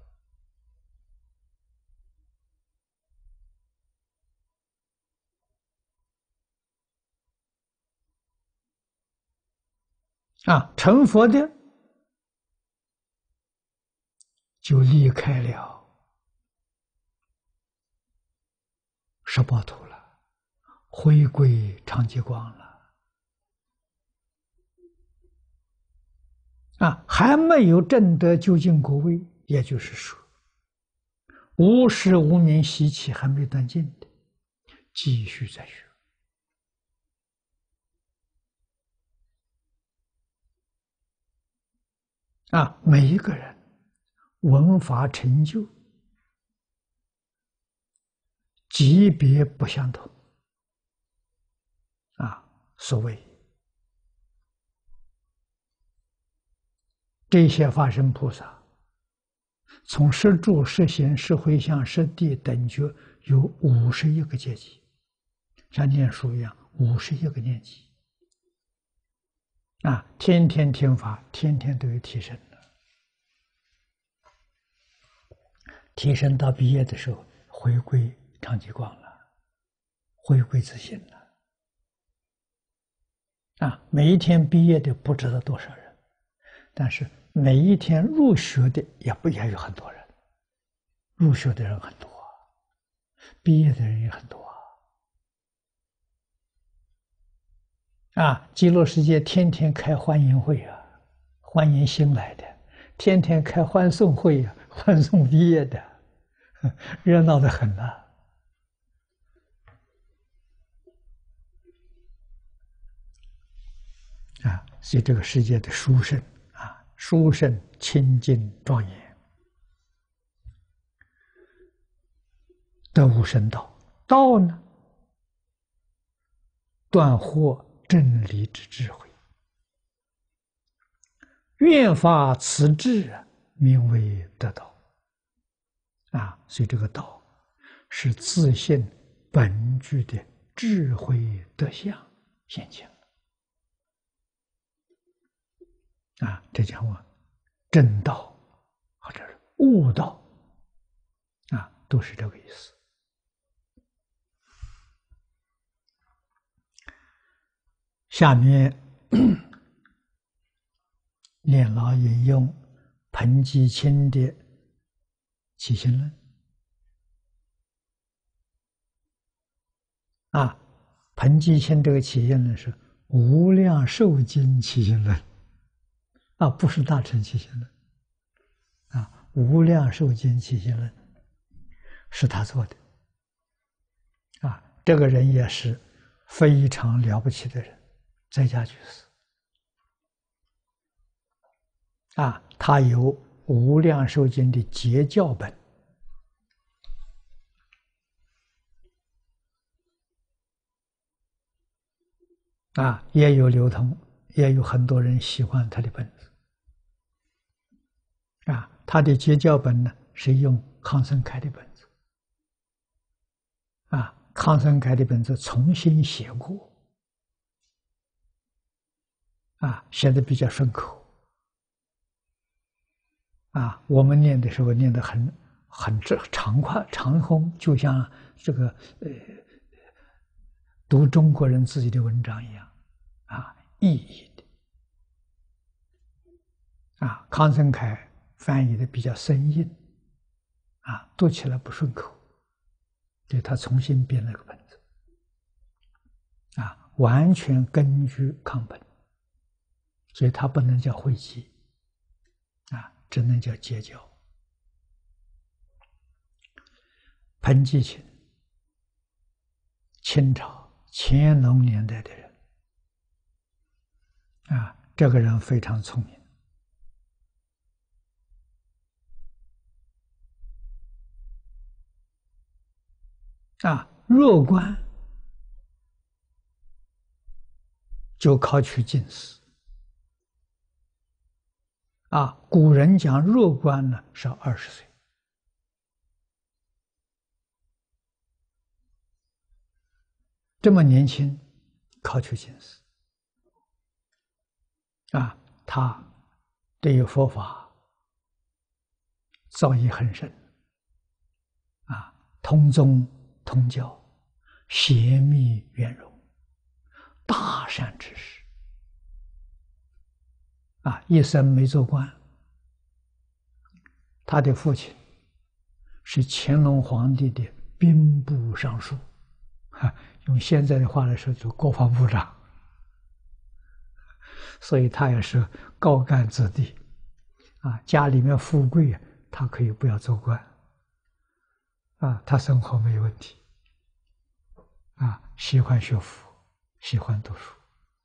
成佛的就离开了十八土了，回归常寂光了。还没有证得究竟果位，也就是说，无始无明习气还没断尽的，继续在学。每一个人闻法成就级别不相同。所谓这些法身菩萨，从十住、十行、十回向、十地等觉有51个阶级，像念书一样，51个年级。天天听法，天天都有提升的。提升到毕业的时候，回归常寂光了，回归自信了。每一天毕业的不知道多少人，但是每一天入学的也有很多人，入学的人很多，毕业的人也很多。极乐世界天天开欢迎会欢迎新来的，天天开欢送会欢送毕业的，热闹得很了。所以这个世界的殊胜殊胜清净庄严，得无生道。道呢，断获真理之智慧，愿发此智，名为得道。所以这个道是自性本具的智慧德相现前。这叫正道或者是悟道，都是这个意思。下面念老引用彭基清的起信论。彭基清这个起信论是无量寿经起信论。不是大乘起信论。无量寿经起信论是他做的。这个人也是非常了不起的人，在家居士他有《无量寿经》的结教本也有流通，也有很多人喜欢他的本子他的结教本呢是用康生开的本子康生开的本子重新写过写的比较顺口我们念的时候念得很长快长空，就像这个读中国人自己的文章一样意义的康生凯翻译的比较生硬读起来不顺口，所以他重新编了个本子完全根据康本，所以他不能叫汇集只能叫结教。彭继勤，清朝乾隆年代的人这个人非常聪明弱冠就考取进士古人讲弱冠呢是20岁这么年轻考取进士他对于佛法造诣很深通宗通教，邪密圆融，大善之士一生没做官。他的父亲是乾隆皇帝的兵部尚书用现在的话来说就国防部长，所以他也是高干子弟家里面富贵他可以不要做官他生活没有问题喜欢学佛，喜欢读书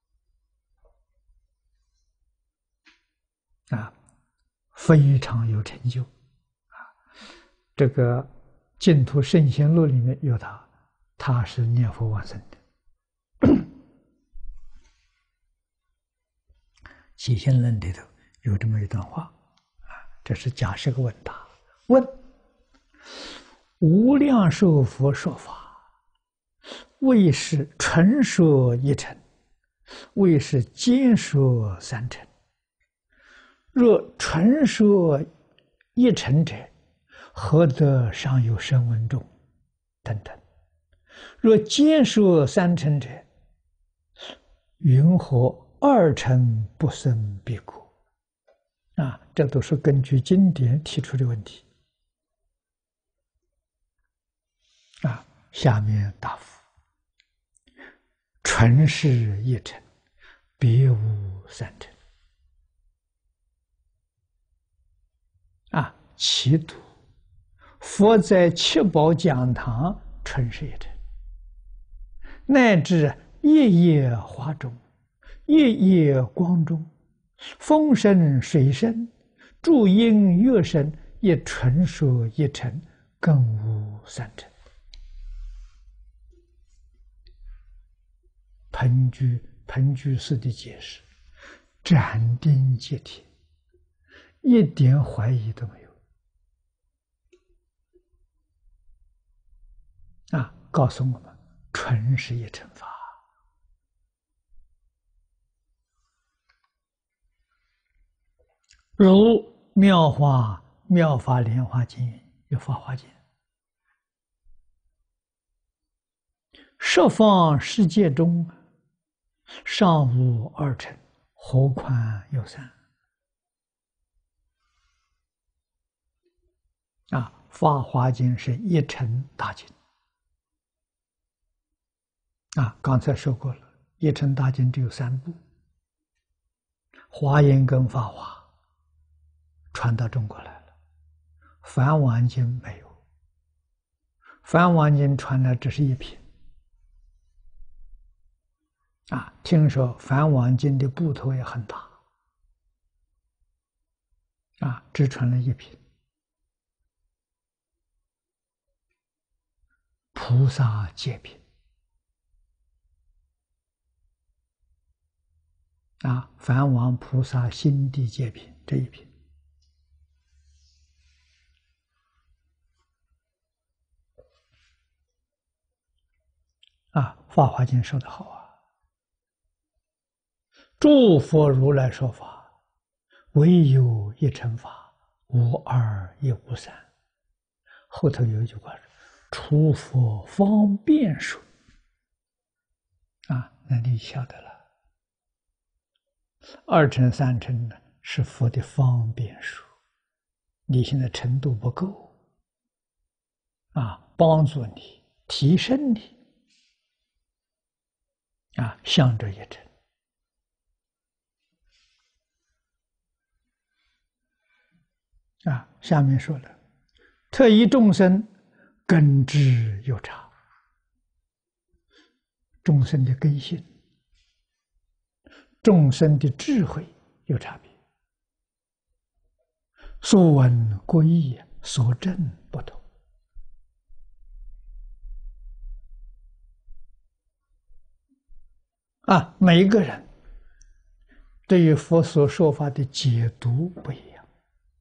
非常有成就这个《净土圣贤录》里面有他是念佛往生的起信论里头有这么一段话这是假设个问答，问无量寿佛说法，为是纯说一乘，为是兼说三乘。若纯说一乘者，何得尚有声闻众？等等。若兼说三乘者，云何二乘不生彼国？这都是根据经典提出的问题。下面答复：纯是一乘，别无三乘。其读佛在七宝讲堂纯是一乘，乃至夜夜花中，夜夜光中，风声水声，诸音乐声，也纯说一乘，更无三乘。彭居士的解释斩钉截铁，一点怀疑都没有告诉我们纯是一乘法。如妙法莲华经有法华经，十方世界中尚无二乘，何况有三？法华经是一乘大经刚才说过了，一乘大经只有3部，华严跟法华传到中国来了，梵王经没有，梵王经传来只是一品听说梵网经的部头也很大，只传了一品。菩萨戒品梵王菩萨心地戒品这一品法华经说得好诸佛如来说法，唯有一乘法，无二亦无三。后头有一句话说：“除佛方便说。”那你晓得了。二乘三乘呢，是佛的方便说，你现在程度不够，帮助你提升你，向着一乘。下面说了，特依众生根智有差，众生的根性、众生的智慧有差别，所闻各异，所证不同。每一个人对于佛所说法的解读不一样。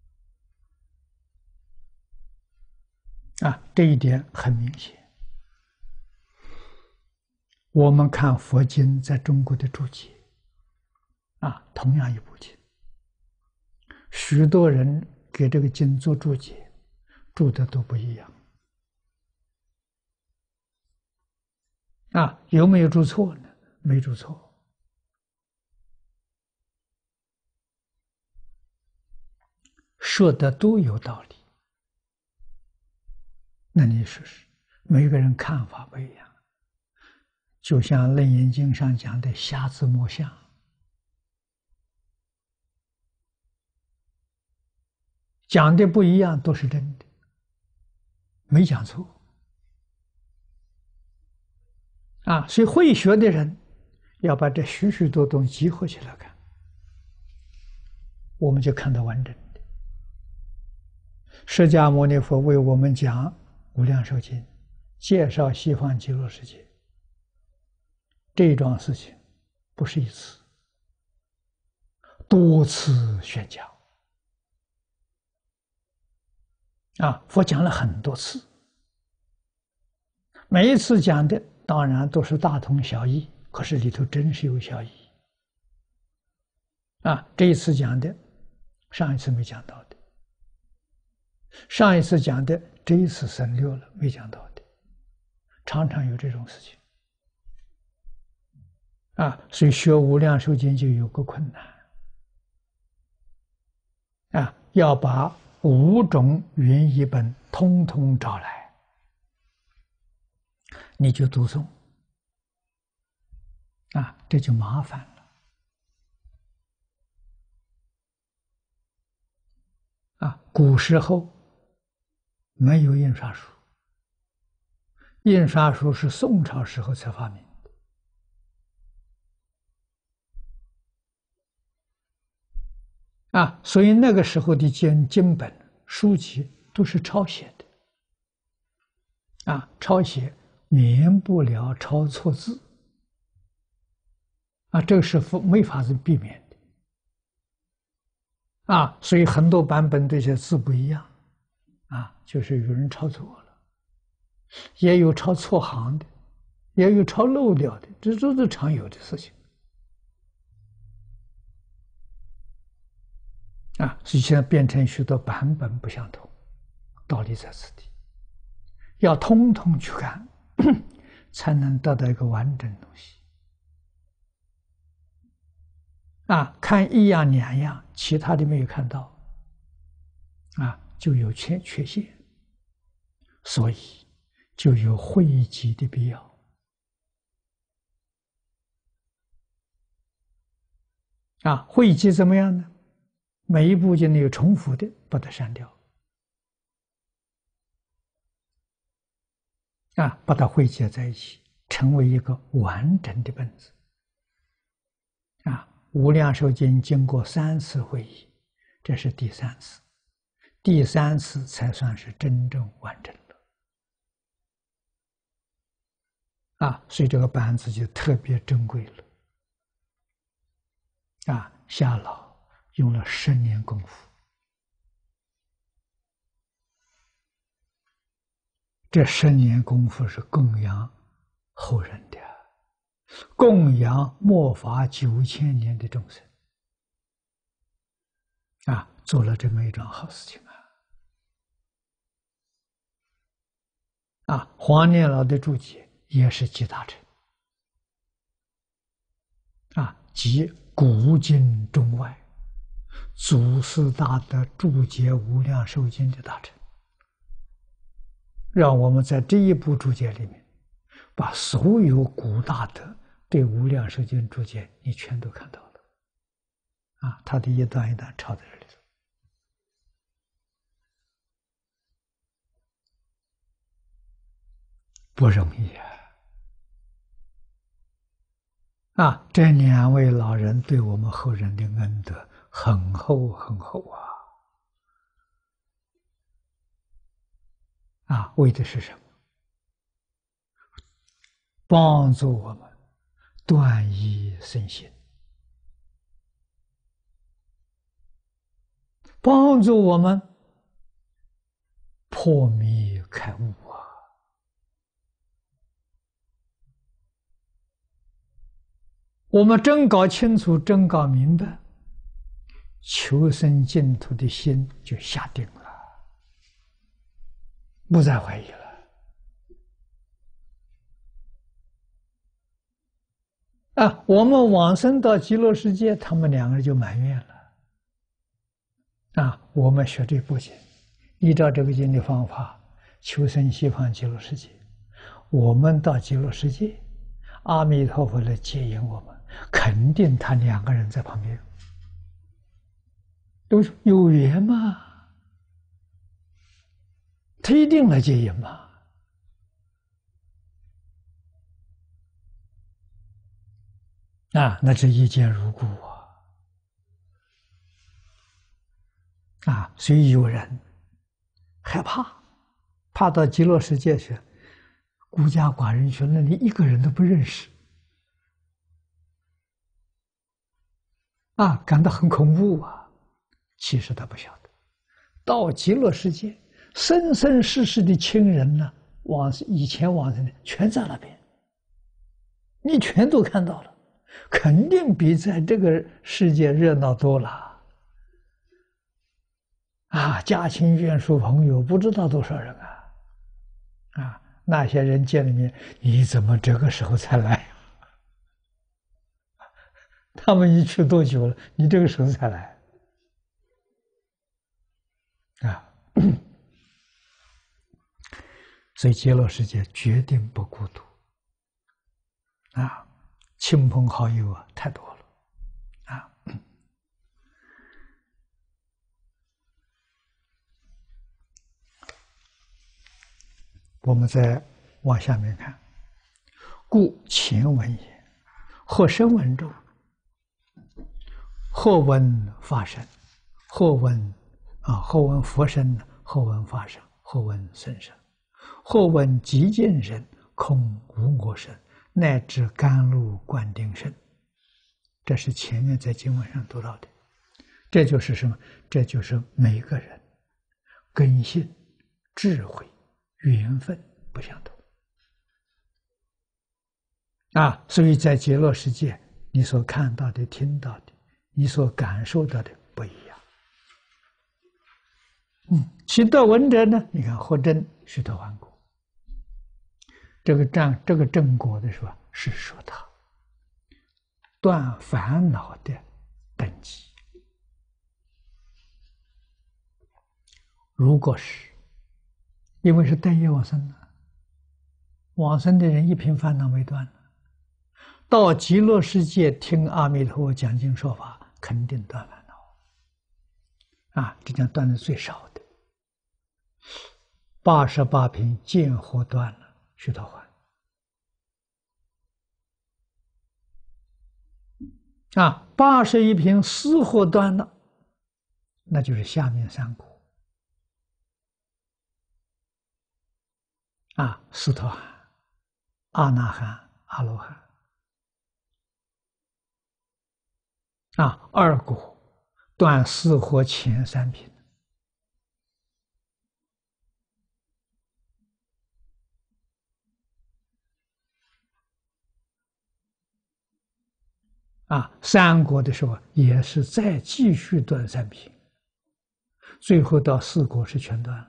这一点很明显。我们看佛经在中国的注解，同样一部经，许多人给这个经做注解，注的都不一样。有没有注错呢？没注错。说的都有道理。那你试试，每个人看法不一样。就像《楞严经》上讲的“瞎子摸象”，讲的不一样都是真的，没讲错。所以会学的人要把这许许多多集合起来看，我们就看到完整的。释迦牟尼佛为我们讲《无量寿经》，介绍西方极乐世界，这桩事情不是一次，多次宣讲。佛讲了很多次，每一次讲的当然都是大同小异，可是里头真是有小异。这一次讲的，上一次没讲到的；上一次讲的，这一次省略了，没讲到的。常常有这种事情。所以学《无量寿经》就有个困难。要把5种原译本通通找来，你就读诵。这就麻烦了。古时候没有印刷术，印刷术是宋朝时候才发明的。所以那个时候的经本书籍都是抄写的。抄写免不了抄错字。这个是没法子避免的。所以很多版本这些字不一样。就是有人抄错了，也有抄错行的，也有抄漏掉的，这都是常有的事情。所以现在变成许多版本不相同，道理在此地，要通通去看，才能得到一个完整的东西。看一样两样，其他的没有看到，就有缺陷，所以就有汇集的必要。汇集怎么样呢？每一部经有重复的，把它删掉，把它汇集在一起，成为一个完整的本子。 无量寿经经过3次会议，这是第3次，第3次才算是真正完整了。所以这个班子就特别珍贵了。夏老用了10年功夫，这10年功夫是供养后人的，供养末法9000年的众生，做了这么一桩好事情黄念老的注解也是集大成，集古今中外祖师大德注解无量寿经的大成，让我们在这一部注解里面，把所有古大德对无量寿经注解你全都看到了，他的一段一段抄在这里头，不容易这2位老人对我们后人的恩德很厚很厚为的是什么？帮助我们断疑生信，帮助我们破迷开悟我们真搞清楚，真搞明白，求生净土的心就下定了，不再怀疑了。我们往生到极乐世界，他们2个人就埋怨了。我们学这部经，依照这个经的方法，求生西方极乐世界。我们到极乐世界，阿弥陀佛来接引我们，肯定他2个人在旁边，都说有缘嘛，他一定来接引嘛。那这一见如故所以有人害怕，怕到极乐世界去，孤家寡人去，那里一个人都不认识，感到很恐怖其实他不晓得，到极乐世界，生生世世的亲人呢，以前往生的全在那边，你全都看到了，肯定比在这个世界热闹多了。家亲眷属朋友不知道多少人那些人见了面，你怎么这个时候才来？他们一去多久了？你这个时候才来？所以极乐世界决定不孤独亲朋好友太多了我们再往下面看，故前文也，或声闻众，或闻法身，或闻佛身，或闻法身，或闻僧身，或闻极尽身，空无我身，乃至甘露灌顶身。这是前面在经文上读到的。这就是什么？这就是每个人根性、智慧、缘分不相同所以在极乐世界，你所看到的、听到的，你所感受到的不一样。其得闻者呢？你看获证须陀洹果，这个正果的时候是说他断烦恼的等级。如果是因为是带业往生的，往生的人一品烦恼没断，到极乐世界听阿弥陀佛讲经说法，肯定断烦恼这讲断的最少的。88品见惑断了须陀洹 81品死火断了，那就是下面三果斯陀含、阿那含、阿罗汉二果断死火前三品三果的时候也是再继续断三品，最后到四果是全断了。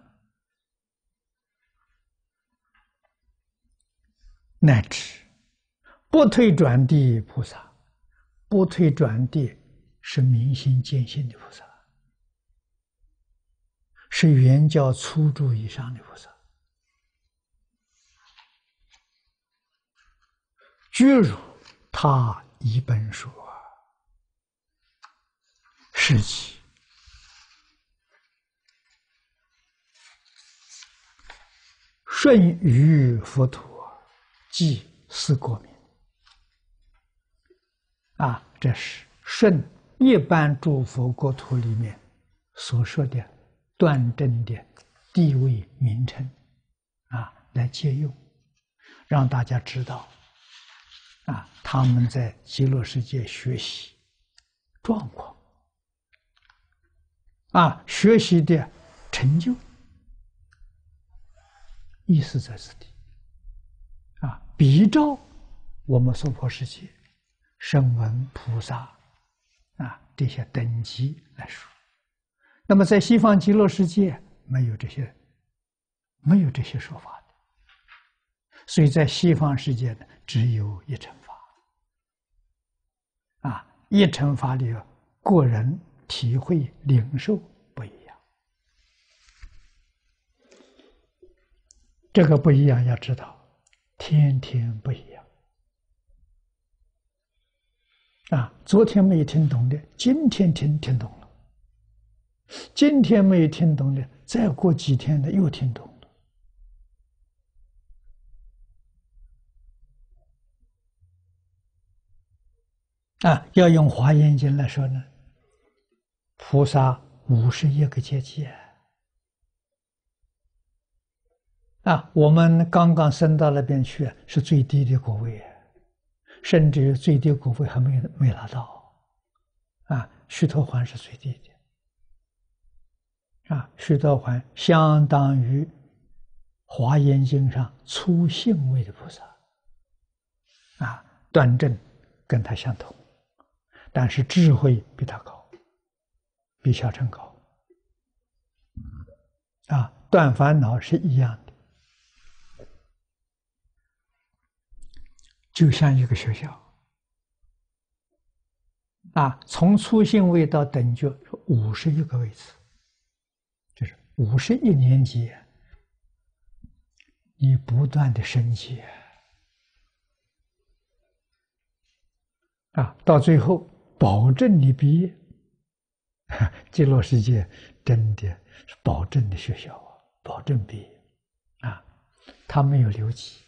乃至不退转地菩萨，不退转地是明心见性的菩萨，是圆教初住以上的菩萨。觉如他一本说是即顺于佛土，即四果名这是顺一般诸佛国土里面所说的断证的地位名称来借用，让大家知道他们在极乐世界学习状况学习的成就，意思在此地比照我们娑婆世界声闻菩萨这些等级来说，那么在西方极乐世界没有这些说法的，所以在西方世界呢，只有一乘法一乘法里个人体会领受不一样，这个不一样要知道，天天不一样昨天没有听懂的，今天听懂了；今天没有听懂的，再过几天的又听懂了。要用华严经来说呢，菩萨51个阶级我们刚刚升到那边去是最低的果位，甚至最低果位还没拿到须陀洹是最低的须陀洹相当于华严经上初信位的菩萨断证跟他相同，但是智慧比他高，比小乘高断烦恼是一样的。就像一个学校从初信位到等觉51个位次，就是51年级，你不断的升级到最后保证你毕业。极乐世界真的是保证的学校保证毕业他没有留级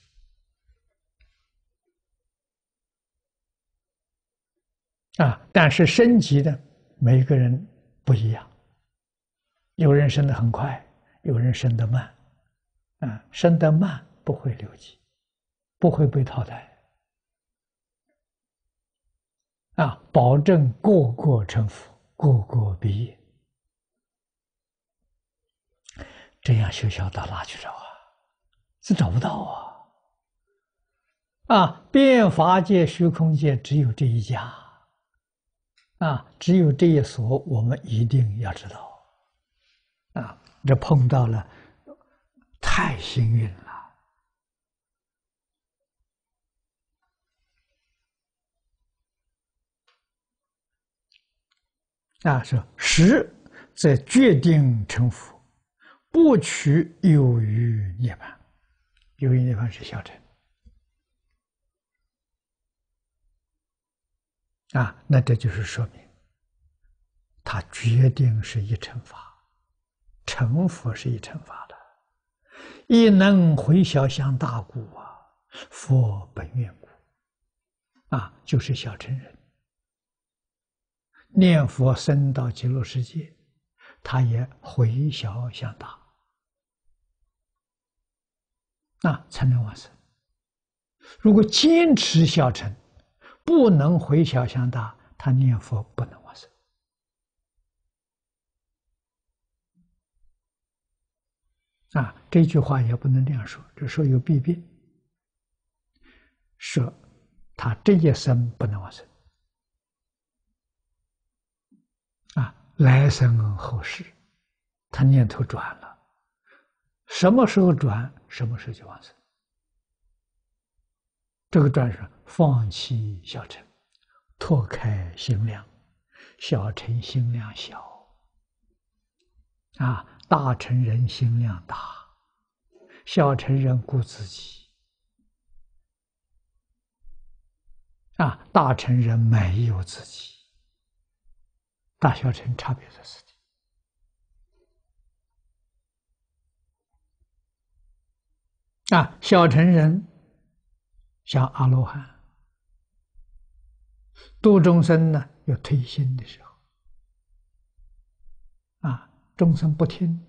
但是升级的每个人不一样，有人升得很快，有人升得慢升得慢不会留级，不会被淘汰保证个个成佛，个个毕业。这样学校到哪去找是找不到遍法界虚空界只有这一家只有这一所，我们一定要知道这碰到了太幸运了是实在决定成佛，不取有余涅槃。有余涅槃是小乘那这就是说明他决定是一乘法，成佛是一乘法的，亦能回小向大故佛本愿故就是小乘人念佛升到极乐世界，他也回小向大，那才能往生。如果坚持小乘，不能回小向大，他念佛不能往生。这句话也不能这样说，这说有弊病，说他这一生不能往生，来生后世，他念头转了，什么时候转，什么时候就往生。这个转是放弃小乘，拓开心量，小乘心量小，大乘人心量大，小乘人顾自己，大乘人没有自己，大小乘差别在此地。小乘人像阿罗汉，度众生呢，有退心的时候，众生不听，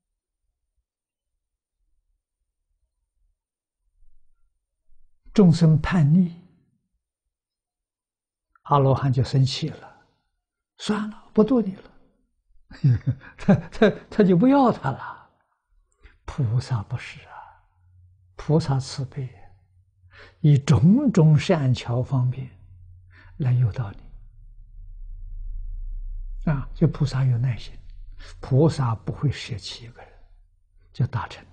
众生叛逆，阿罗汉就生气了，算了，不度你了，他就不要他了。菩萨不是菩萨慈悲，以种种善巧方便来诱导你，就菩萨有耐心，菩萨不会舍弃一个人，就大乘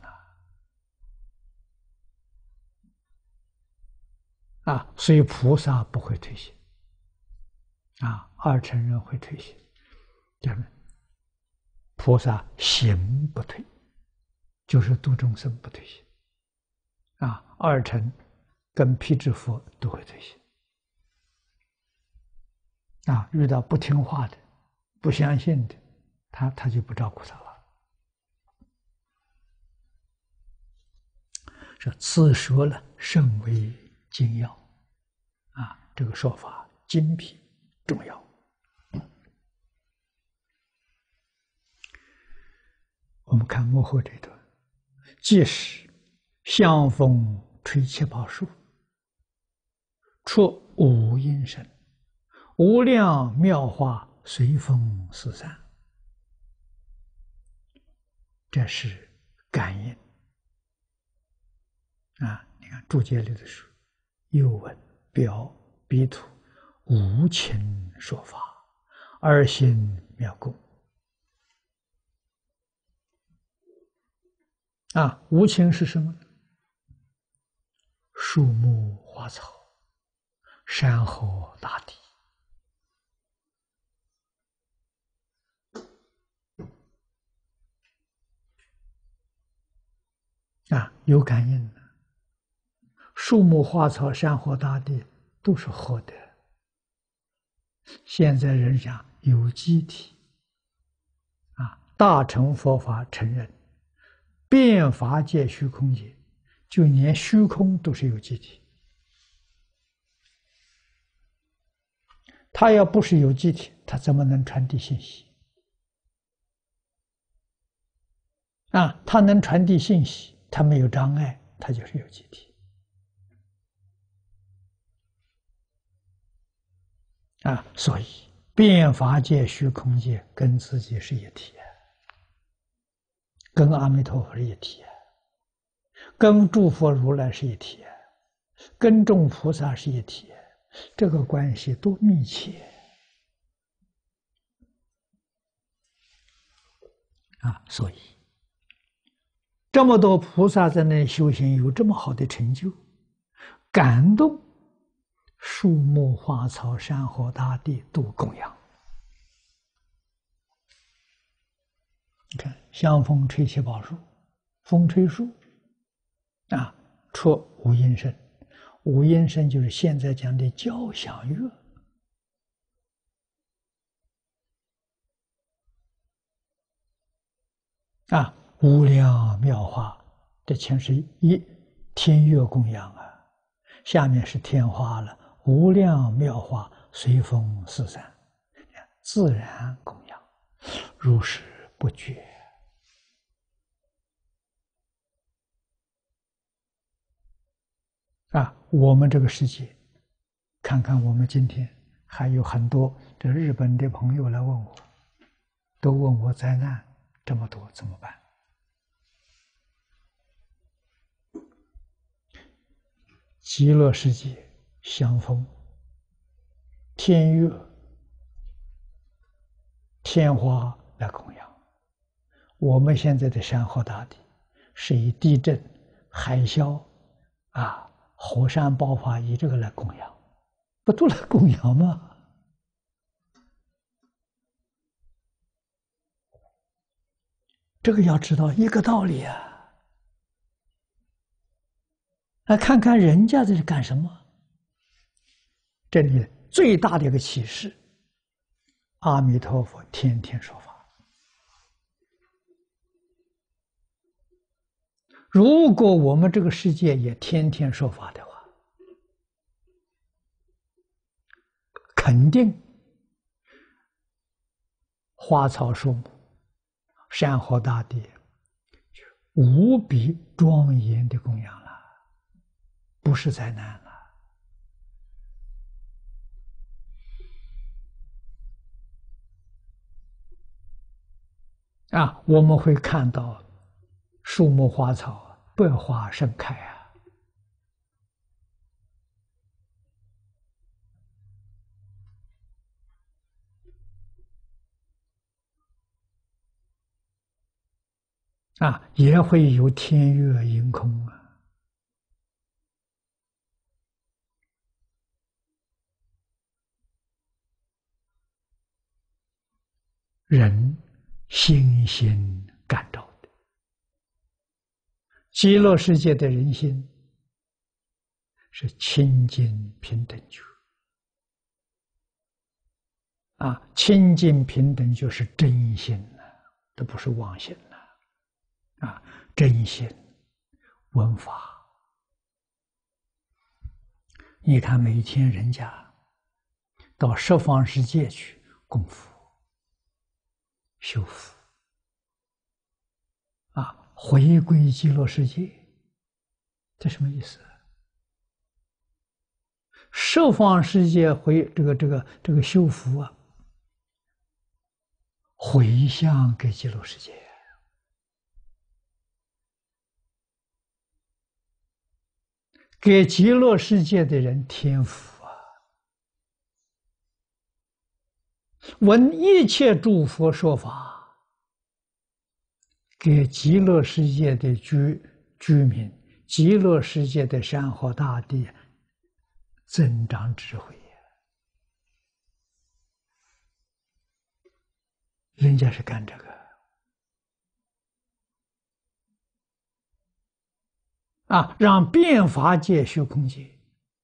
了。所以菩萨不会退心，二乘人会退心，菩萨行不退，就是度众生不退心，二乘跟辟支佛都会退心，遇到不听话的、不相信的，他就不照顾他了。说此说了甚为精要，这个说法精辟重要。我们看幕后这段，即使香风吹七宝树，出五音声，无量妙法随风四散，这是感应。你看注解里的书，又闻表彼土无情说法，二心妙共。无情是什么？树木花草、山河大地，有感应的。树木花草、山河大地都是活的。现在人讲有机体，大乘佛法承认，遍法界虚空界，就连虚空都是有机体。它要不是有机体，它怎么能传递信息？它能传递信息，它没有障碍，它就是有机体。所以遍法界虚空界跟自己是一体，跟阿弥陀佛是一体，跟诸佛如来是一体，跟众菩萨是一体，这个关系多密切所以这么多菩萨在那里修行，有这么好的成就，感动树木花草山河大地都供养。你看香风吹七宝树，风吹树出五音声，五音声就是现在讲的交响乐无量妙法，这前是一天乐供养下面是天花了，无量妙法随风四散， 自然供养，如是不绝。我们这个世界，看看我们今天还有很多这日本的朋友来问我，都问我灾难这么多怎么办？极乐世界相逢，天乐、天花来供养。我们现在的山河大地是以地震、海啸火山爆发以这个来供养，不都来供养吗？这个要知道一个道理啊！来看看人家这是干什么？这里最大的一个启示：阿弥陀佛天天说法。如果我们这个世界也天天说法的话，肯定花草树木、山河大地无比庄严的供养了，不是灾难了。我们会看到树木花草百花盛开也会有天乐迎空人心心感召的。极乐世界的人心是清净平等觉清净平等就是真心这不是妄心真心闻法。你看每一天人家到十方世界去供佛修福回归极乐世界，这什么意思？十方世界回这个修福回向给极乐世界，给极乐世界的人添福闻一切诸佛说法，给极乐世界的居民、极乐世界的山河大地增长智慧人家是干这个让变法界、虚空界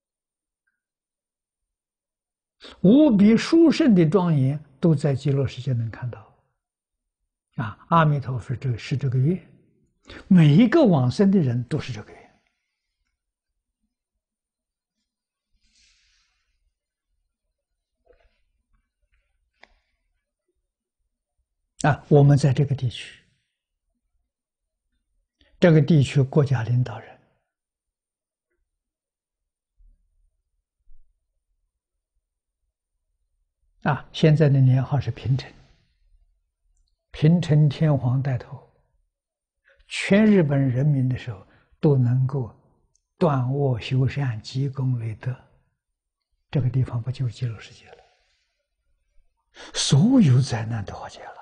无比殊胜的庄严都在极乐世界能看到阿弥陀佛是这个愿，每一个往生的人都是这个愿我们在这个地区，这个地区国家领导人现在的年号是平成，平成天皇带头，全日本人民的时候都能够断恶修善、积功累德，这个地方不就是极乐世界了？所有灾难都化解了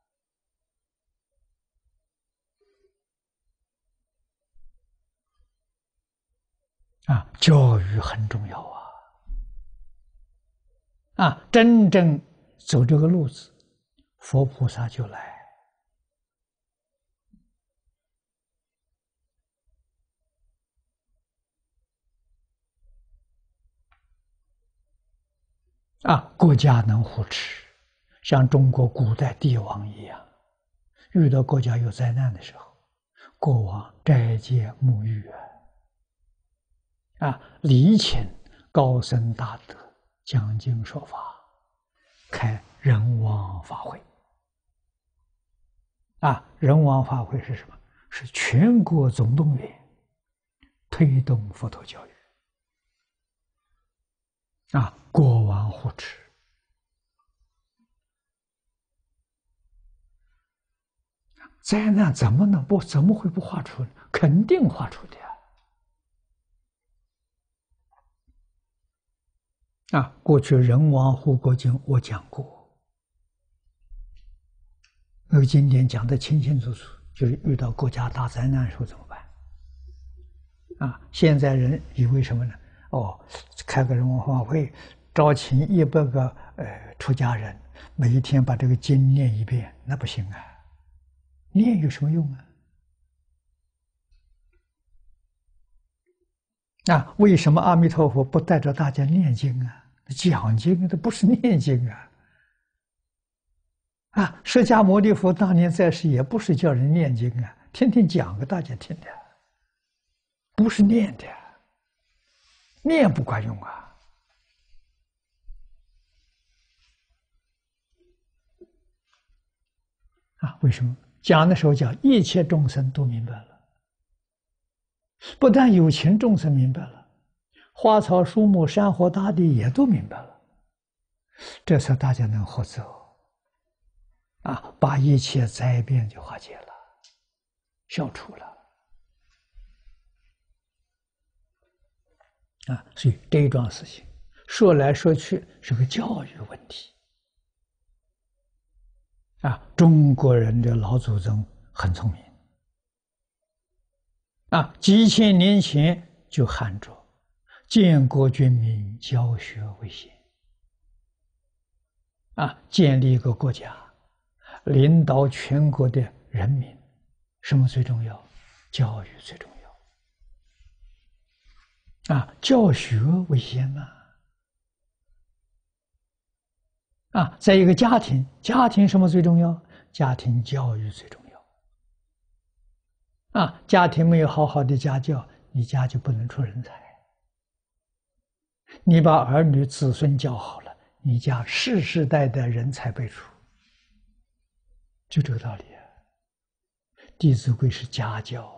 教育很重要真正走这个路子，佛菩萨就来国家能护持，像中国古代帝王一样，遇到国家有灾难的时候，国王斋戒沐浴礼请高僧大德讲经说法， 人王法会。人王法会是什么？是全国总动员，推动佛陀教育。国王护持。灾难怎么会不画出呢？肯定画出的呀！过去人王护国经我讲过，那个经典讲得清清楚楚，就是遇到国家大灾难的时候怎么办？现在人以为什么呢？开个人王法会，招请100个出家人，每一天把这个经念一遍，那不行啊！念有什么用啊？为什么阿弥陀佛不带着大家念经啊？讲经这不是念经释迦牟尼佛当年在世也不是叫人念经天天讲给大家听的，不是念的，念不管用为什么？讲的时候讲一切众生都明白了，不但有情众生明白了，花草树木山河大地也都明白了，这才大家能合作把一切灾变就化解了，消除了所以这一桩事情说来说去是个教育问题中国人的老祖宗很聪明几千年前就喊着建国军民，教学为先建立一个国家，领导全国的人民，什么最重要？教育最重要教学为先在一个家庭，家庭什么最重要？家庭教育最重要家庭没有好好的家教，你家就不能出人才。你把儿女子孙教好了，你家世世代代人才辈出，就这个道理弟子规是家教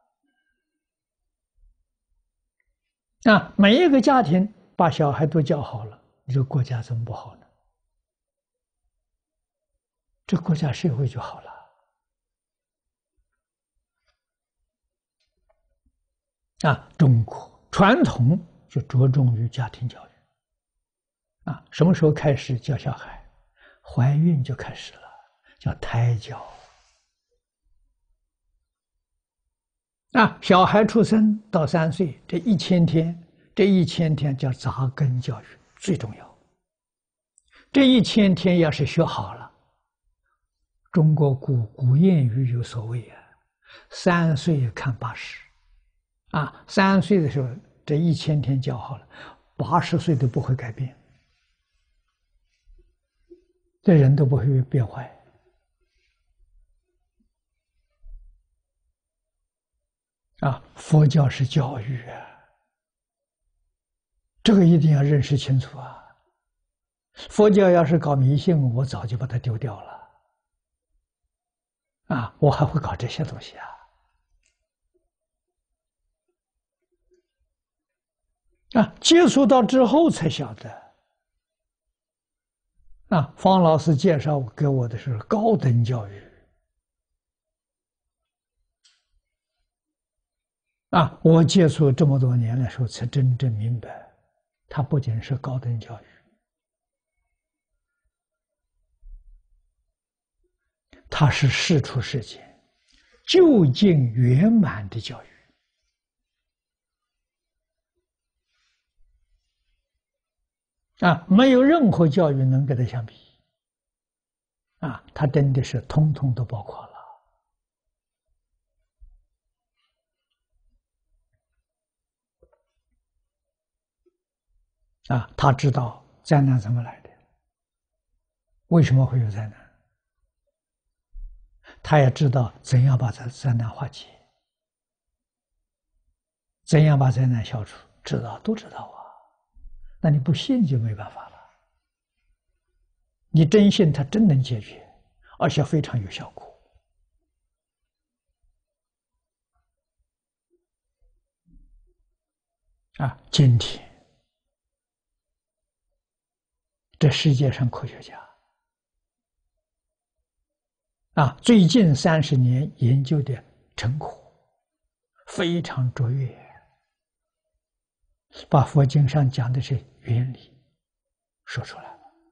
每一个家庭把小孩都教好了，你这个国家怎么不好呢？这国家社会就好了中国传统就着重于家庭教育什么时候开始教小孩？怀孕就开始了，叫胎教小孩出生到3岁，这1000天叫扎根教育最重要。这1000天要是学好了，中国古谚语有所谓3岁看803岁的时候这1000天教好了，80岁都不会改变，这人都不会变坏佛教是教育这个一定要认识清楚佛教要是搞迷信，我早就把它丢掉了我还会搞这些东西接触到之后才晓得方老师介绍给我的是高等教育我接触这么多年的时候才真正明白，它不仅是高等教育，它是世出世间究竟圆满的教育没有任何教育能跟它相比它真的是通通都包括了他知道灾难怎么来的，为什么会有灾难，他也知道怎样把这灾难化解，怎样把灾难消除，知道都知道那你不信就没办法了， 你真信它真能解决，而且非常有效果。今天这世界上科学家最近30年研究的成果非常卓越，把佛经上讲的是原理说出来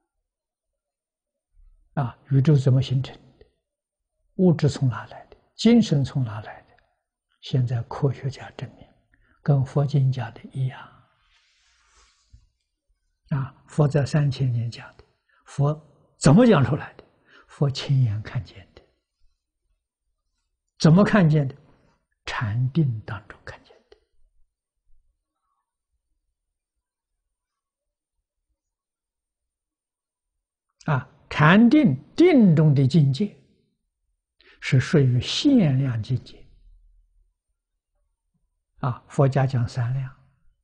了。宇宙怎么形成的？物质从哪来的？精神从哪来的？现在科学家证明，跟佛经讲的一样。佛在3000年讲的，佛怎么讲出来的？佛亲眼看见的。怎么看见的？禅定当中看见的。禅定中的境界是属于限量境界。佛家讲3量。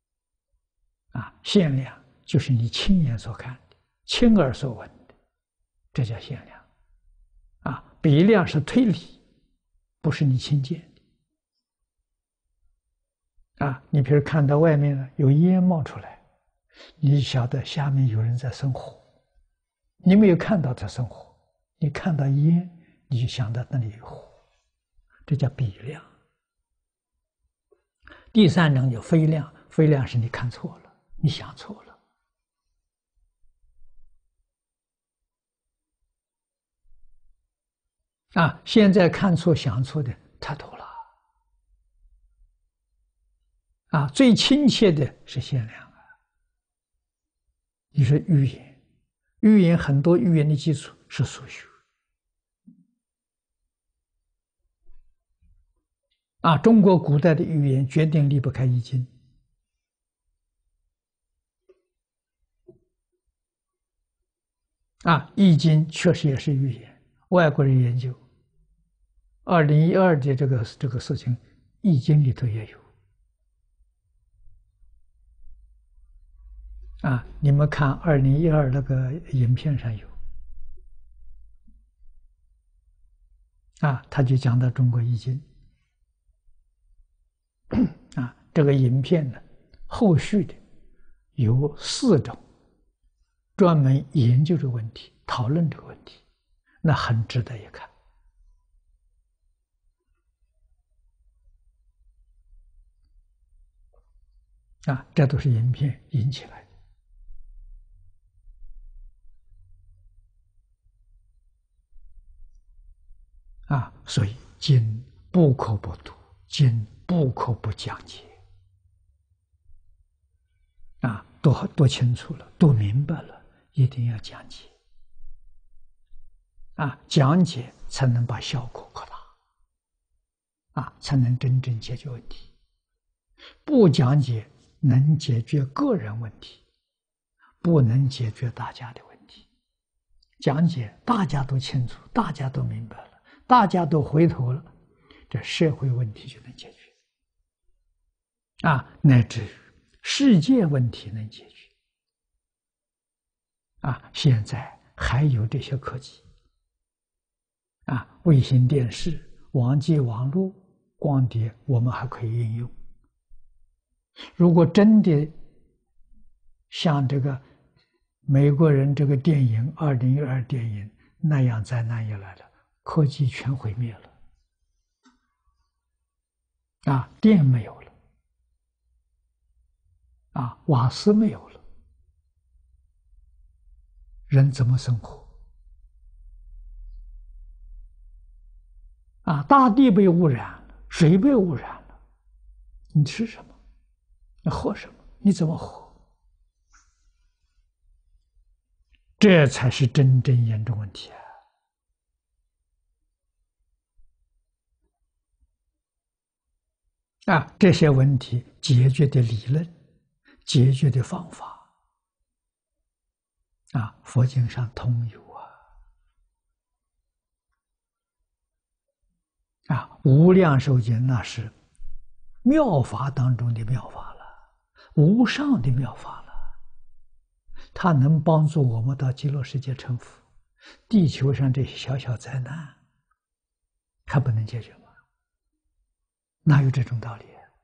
限量就是你亲眼所看的、亲耳所闻的，这叫限量。比量是推理，不是你亲见的。你比如看到外面有烟冒出来，你晓得下面有人在生火，你没有看到他生火，你看到烟，你就想到那里有火，这叫比量。第3种叫非量，非量是你看错了，你想错了。现在看错想错的太多了。最亲切的是限量。你说语言，语言很多语言的基础是数学。中国古代的语言决定离不开易经。易经确实也是语言，外国人研究2012的这个事情，易经里头也有。你们看2012那个影片上有。他就讲到中国易经。这个影片呢，后续的有4种专门研究这个问题、讨论这个问题，那很值得一看。这都是影片引起来的。所以经不可不读，经不可不讲解。多清楚了，多明白了，一定要讲解。讲解才能把效果扩大，才能真正解决问题。不讲解能解决个人问题，不能解决大家的问题。讲解大家都清楚，大家都明白了，大家都回头了，这社会问题就能解决。乃至于世界问题能解决。现在还有这些科技。卫星电视、网际网络、光碟，我们还可以应用。如果真的像这个美国人这个电影2012电影那样灾难也来了，科技全毁灭了。电没有了。瓦斯没有了，人怎么生活？大地被污染了，水被污染了，你吃什么？你喝什么？你怎么活？这才是真正严重问题这些问题解决的理论、解决的方法佛经上通有无量寿经那是妙法当中的妙法了，无上的妙法了，它能帮助我们到极乐世界成佛， 地球上这些小小灾难还不能解决吗？哪有这种道理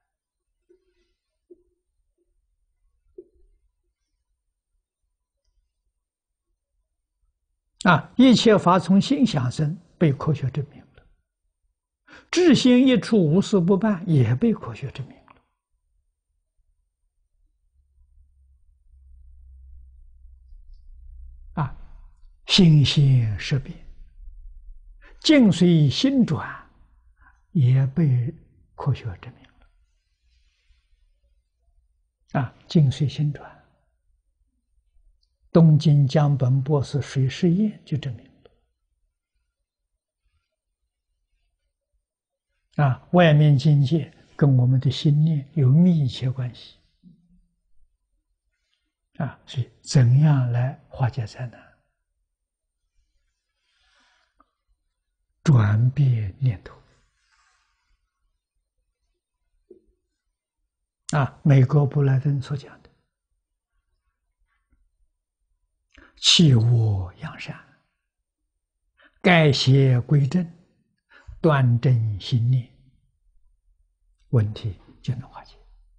一切法从心想生，被科学证明了。至心一处，无事不办，也被科学证明了。心现识变，境随心转，也被科学证明了。境随心转，东京江本博士水试验就证明了。外面境界跟我们的心念有密切关系。所以怎样来化解灾难？转变念头。美国布莱登所讲的弃恶扬善，改邪归正，端正心念，问题就能化解。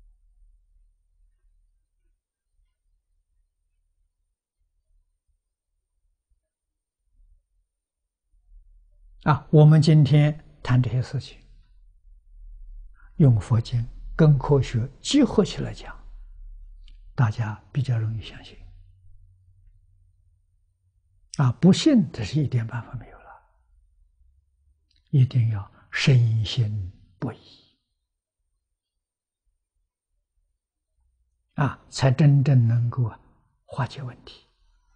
我们今天谈这些事情，用佛经跟科学结合起来讲，大家比较容易相信。不信这是一点办法没有了，一定要深信不疑，才真正能够化解问题。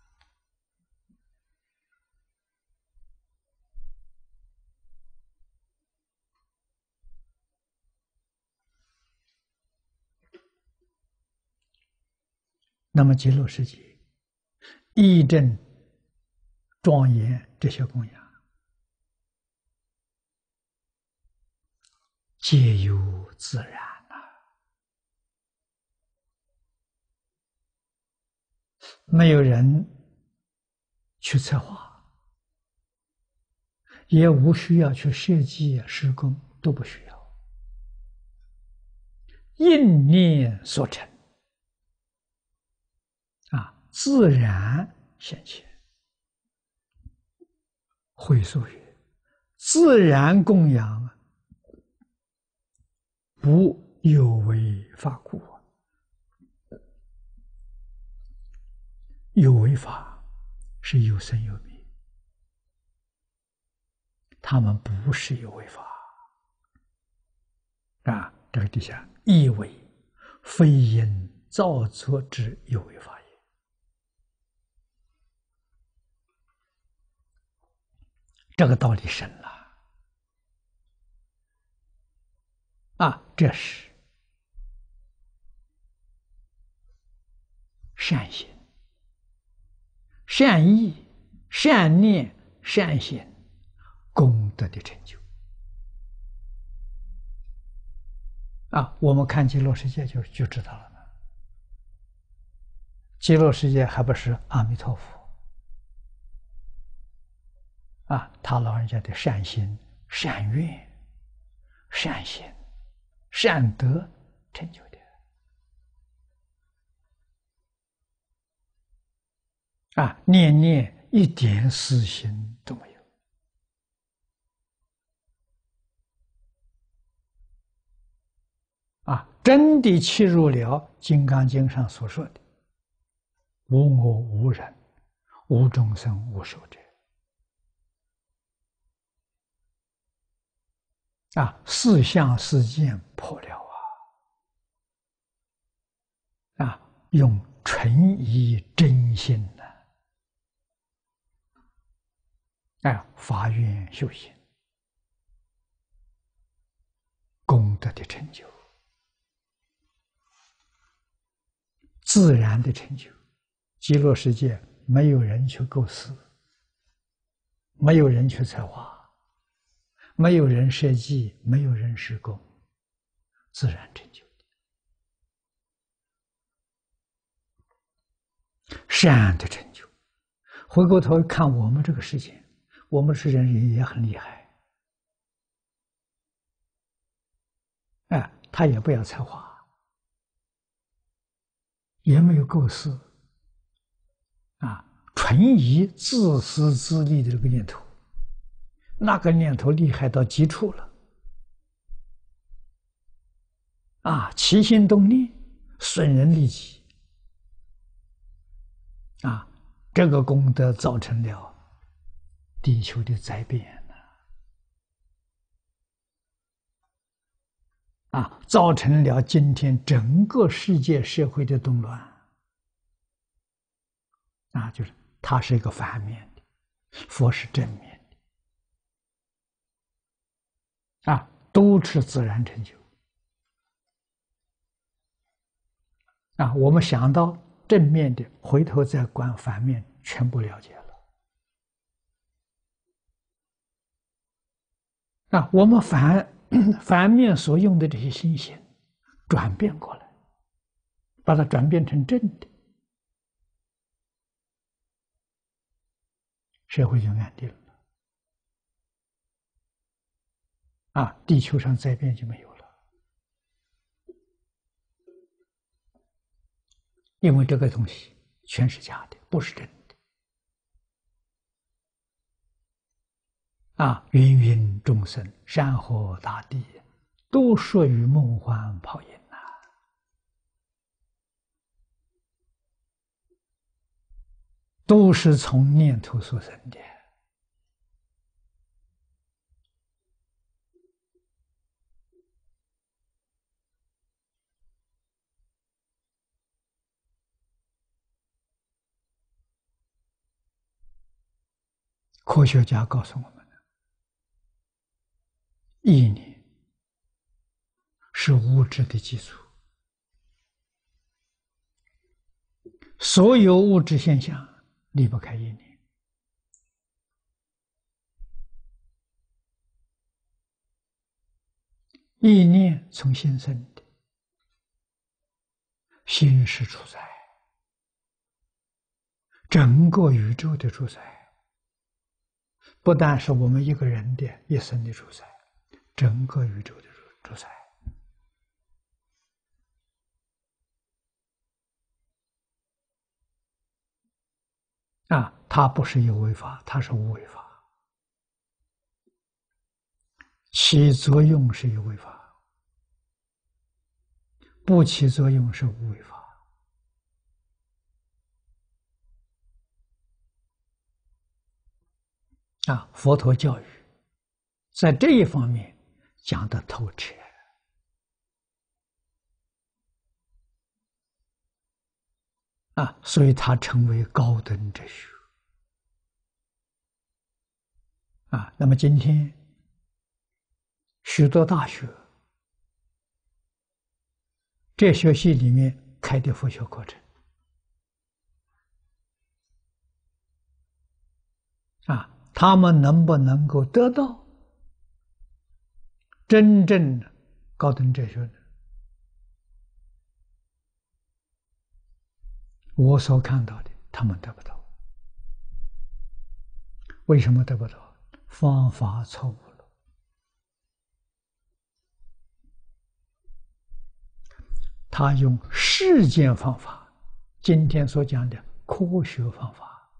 那么极乐世界义正庄严这些供养，皆由自然没有人去策划，也无需要去设计施工，都不需要，应念所成自然显现。会所曰：自然供养，不有为法故。有为法是有生有灭，他们不是有为法这个底下亦为非因造作之有为法也。这个道理深了这是善行、善意、善念、善行功德的成就我们看极乐世界就知道了。极乐世界还不是阿弥陀佛他老人家的善心、善愿、善行、善德成就的念念一点私心都没有真的契入了《金刚经》上所说的无我无人无众生无寿者四相四见破了用纯一真心发愿修行功德的成就，自然的成就。极乐世界没有人去构思，没有人去策划，没有人设计，没有人施工，自然成就的善的成就， 回过头看我们这个世界，我们是人也很厉害，哎，他也不要才华，也没有构思，啊，纯以自私自利的这个念头，那个念头厉害到极处了，啊，起心动念，损人利己，啊，这个功德造成了地球的灾变呢，啊，造成了今天整个世界社会的动乱，啊，就是它是一个反面的，佛是正面的，啊，都是自然成就，啊，我们想到正面的，回头再观反面，全部了解了。啊，我们反面所用的这些心性，转变过来，把它转变成正的，社会就安定了。啊，地球上灾变就没有了，因为这个东西全是假的，不是真的。啊，芸芸众生、山河大地，都属于梦幻泡影呐。都是从念头所生的。科学家告诉我们，意念是物质的基础，所有物质现象离不开意念。意念从心生的，心是主宰，整个宇宙的主宰，不但是我们一个人的一生的主宰，整个宇宙的主宰。啊，它不是有为法，它是无为法。起作用是有为法，不起作用是无为法。啊，佛陀教育在这一方面讲得透彻。啊，所以它成为高等哲学。啊，那么今天许多大学、哲学系里面开的佛学课程，啊，他们能不能够得到真正的高等哲学呢？我所看到的，他们得不到。为什么得不到？方法错误了。他用实践方法，今天所讲的科学方法，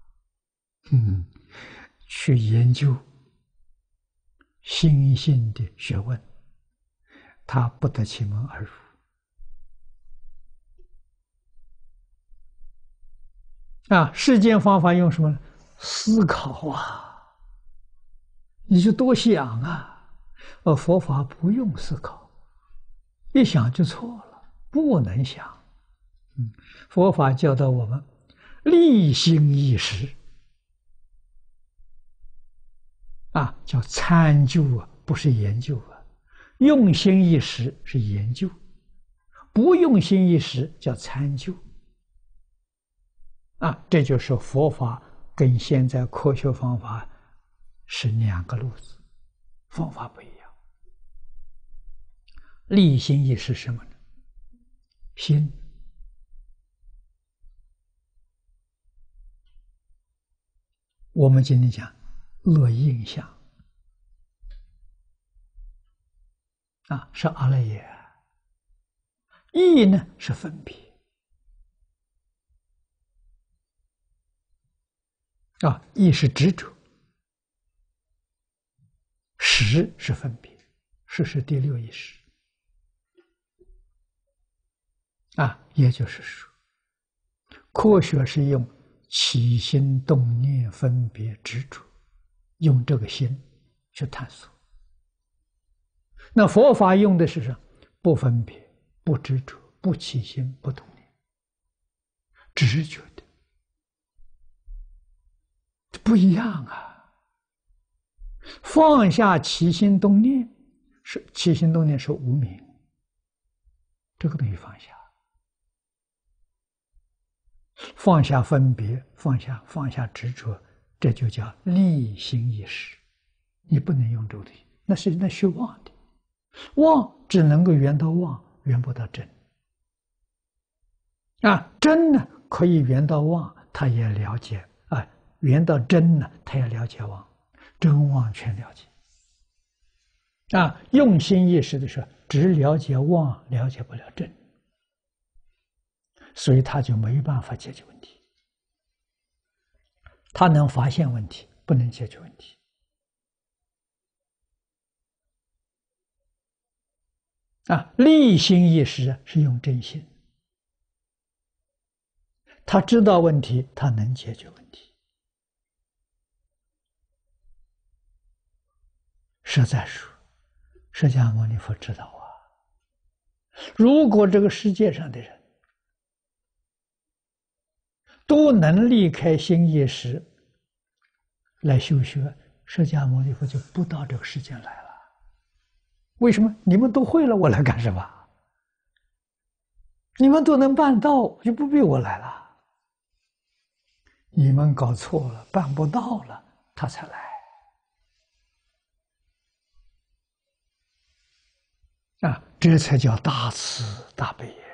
去研究心性的学问，他不得其门而入。啊，实践方法用什么？思考啊，你就多想啊。佛法不用思考，一想就错了，不能想。佛法教导我们立心一时，啊，叫参究啊，不是研究啊。用心一时是研究，不用心一时叫参究。啊，这就是佛法跟现在科学方法是两个路子，方法不一样。立心意是什么呢？心， 我们今天讲乐印象啊，是阿赖耶；意呢是分别啊，意是执着，识是分别，识是第六意识啊，也就是说，科学是用起心动念、分别执着，用这个心去探索。那佛法用的是什么？不分别、不执着、不起心、不动念，直觉的，不一样啊！放下起心动念，是起心动念是无明，这个东西放下。放下分别，放下执着，这就叫立心意识。你不能用这个东西，那是那虚妄的，妄只能够圆到妄，圆不到真。啊，真呢可以圆到妄，他也了解啊；圆到真呢，他也了解妄，真妄全了解。啊，用心意识的时候，只了解妄，了解不了真。所以他就没办法解决问题，他能发现问题，不能解决问题。啊，立心意识是用真心，他知道问题，他能解决问题。实在说，释迦牟尼佛知道啊，如果这个世界上的人都能离开心意识来修学，释迦牟尼佛就不到这个世间来了。为什么？你们都会了，我来干什么？你们都能办到，就不必我来了。你们搞错了，办不到了，他才来。啊，这才叫大慈大悲也。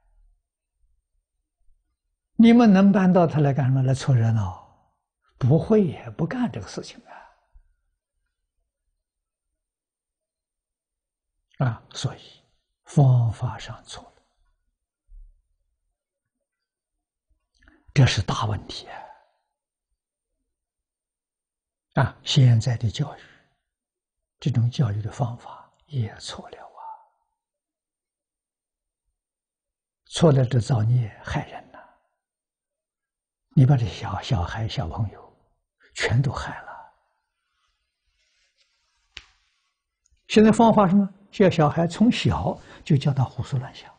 你们能办到，他来干什么？来凑热闹？不会也不干这个事情啊！啊，所以方法上错了，这是大问题啊！啊，现在的教育，这种教育的方法也错了啊！错了，这造孽害人呐！你把这小孩、小朋友全都害了。现在方法什么？叫小孩从小就教他胡思乱想。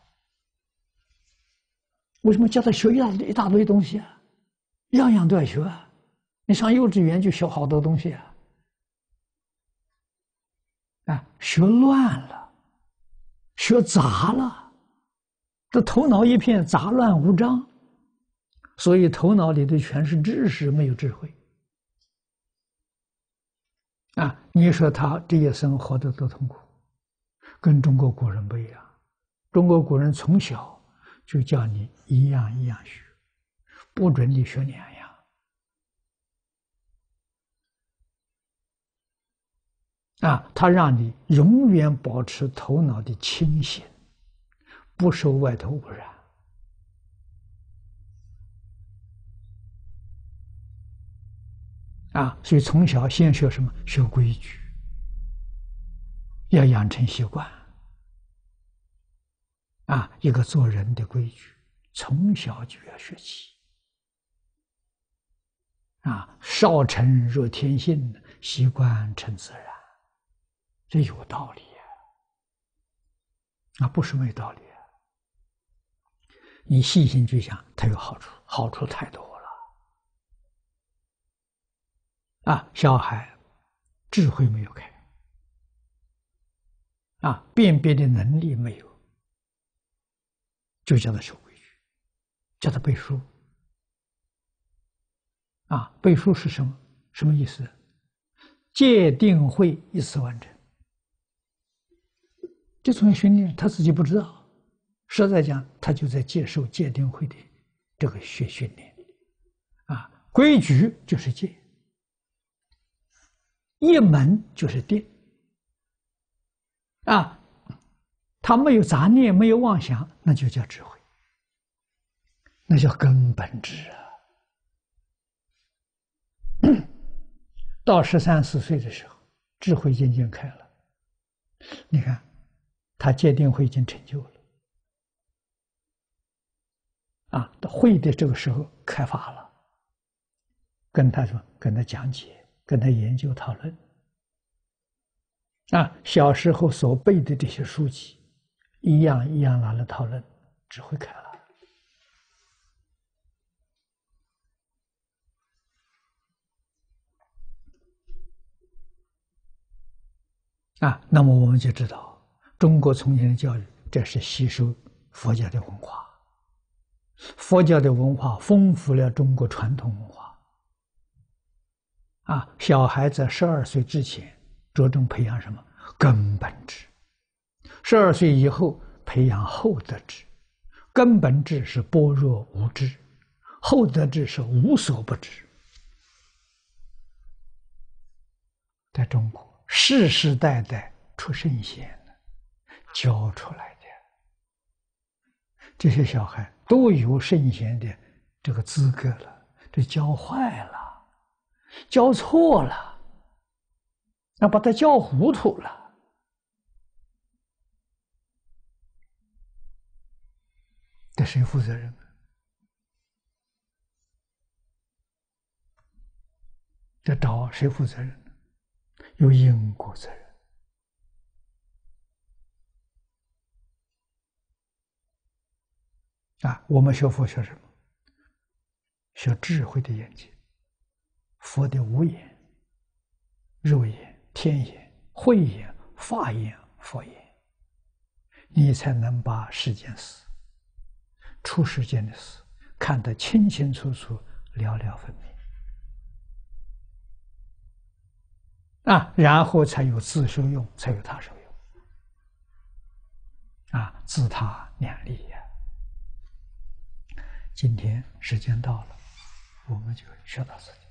为什么教他学一大堆东西啊？样样都要学啊！你上幼稚园就学好多东西啊！啊，学乱了，学杂了，这头脑一片杂乱无章，所以头脑里的全是知识，没有智慧。啊，你说他这一生活得多痛苦，跟中国古人不一样。中国古人从小就叫你一样一样学，不准你学两样。啊，他让你永远保持头脑的清醒，不受外头污染。啊，所以从小先学什么？学规矩，要养成习惯。啊，一个做人的规矩，从小就要学起。啊，少成若天性，习惯成自然，这有道理呀！啊，不是没道理啊。你细心去想，它有好处，好处太多了。啊，小孩智慧没有开，啊，辨别的能力没有，就叫他守规矩，叫他背书。啊，背书是什么？什么意思？戒定慧一次完成。这种训练他自己不知道，实在讲，他就在接受戒定慧的这个训练。啊，规矩就是戒， 一门就是定啊，他没有杂念，没有妄想，那就叫智慧，那叫根本智啊。到13、14岁的时候，智慧渐渐开了。你看，他戒定慧已经成就了啊，慧的这个时候开发了，跟他说，跟他讲解，跟他研究讨论啊，小时候所背的这些书籍，一样一样拿来讨论，智慧开了。啊，那么我们就知道，中国从前的教育，这是吸收佛教的文化，佛教的文化丰富了中国传统文化。啊，小孩子12岁之前，着重培养什么？根本智。12岁以后，培养厚德智。根本智是般若无知，厚德智是无所不知。在中国，世世代代出圣贤的，教出来的这些小孩都有圣贤的这个资格了，这教坏了，教错了，要把他教糊涂了，这谁负责任？这找谁负责任？有因果责任。啊，我们学佛学什么？学智慧的眼睛，佛的无眼、肉眼、天眼、慧眼、法眼、佛眼，你才能把世间事、出世间的事看得清清楚楚、了了分明。啊，然后才有自受用，才有他受用。啊，自他两利呀。今天时间到了，我们就学到这里。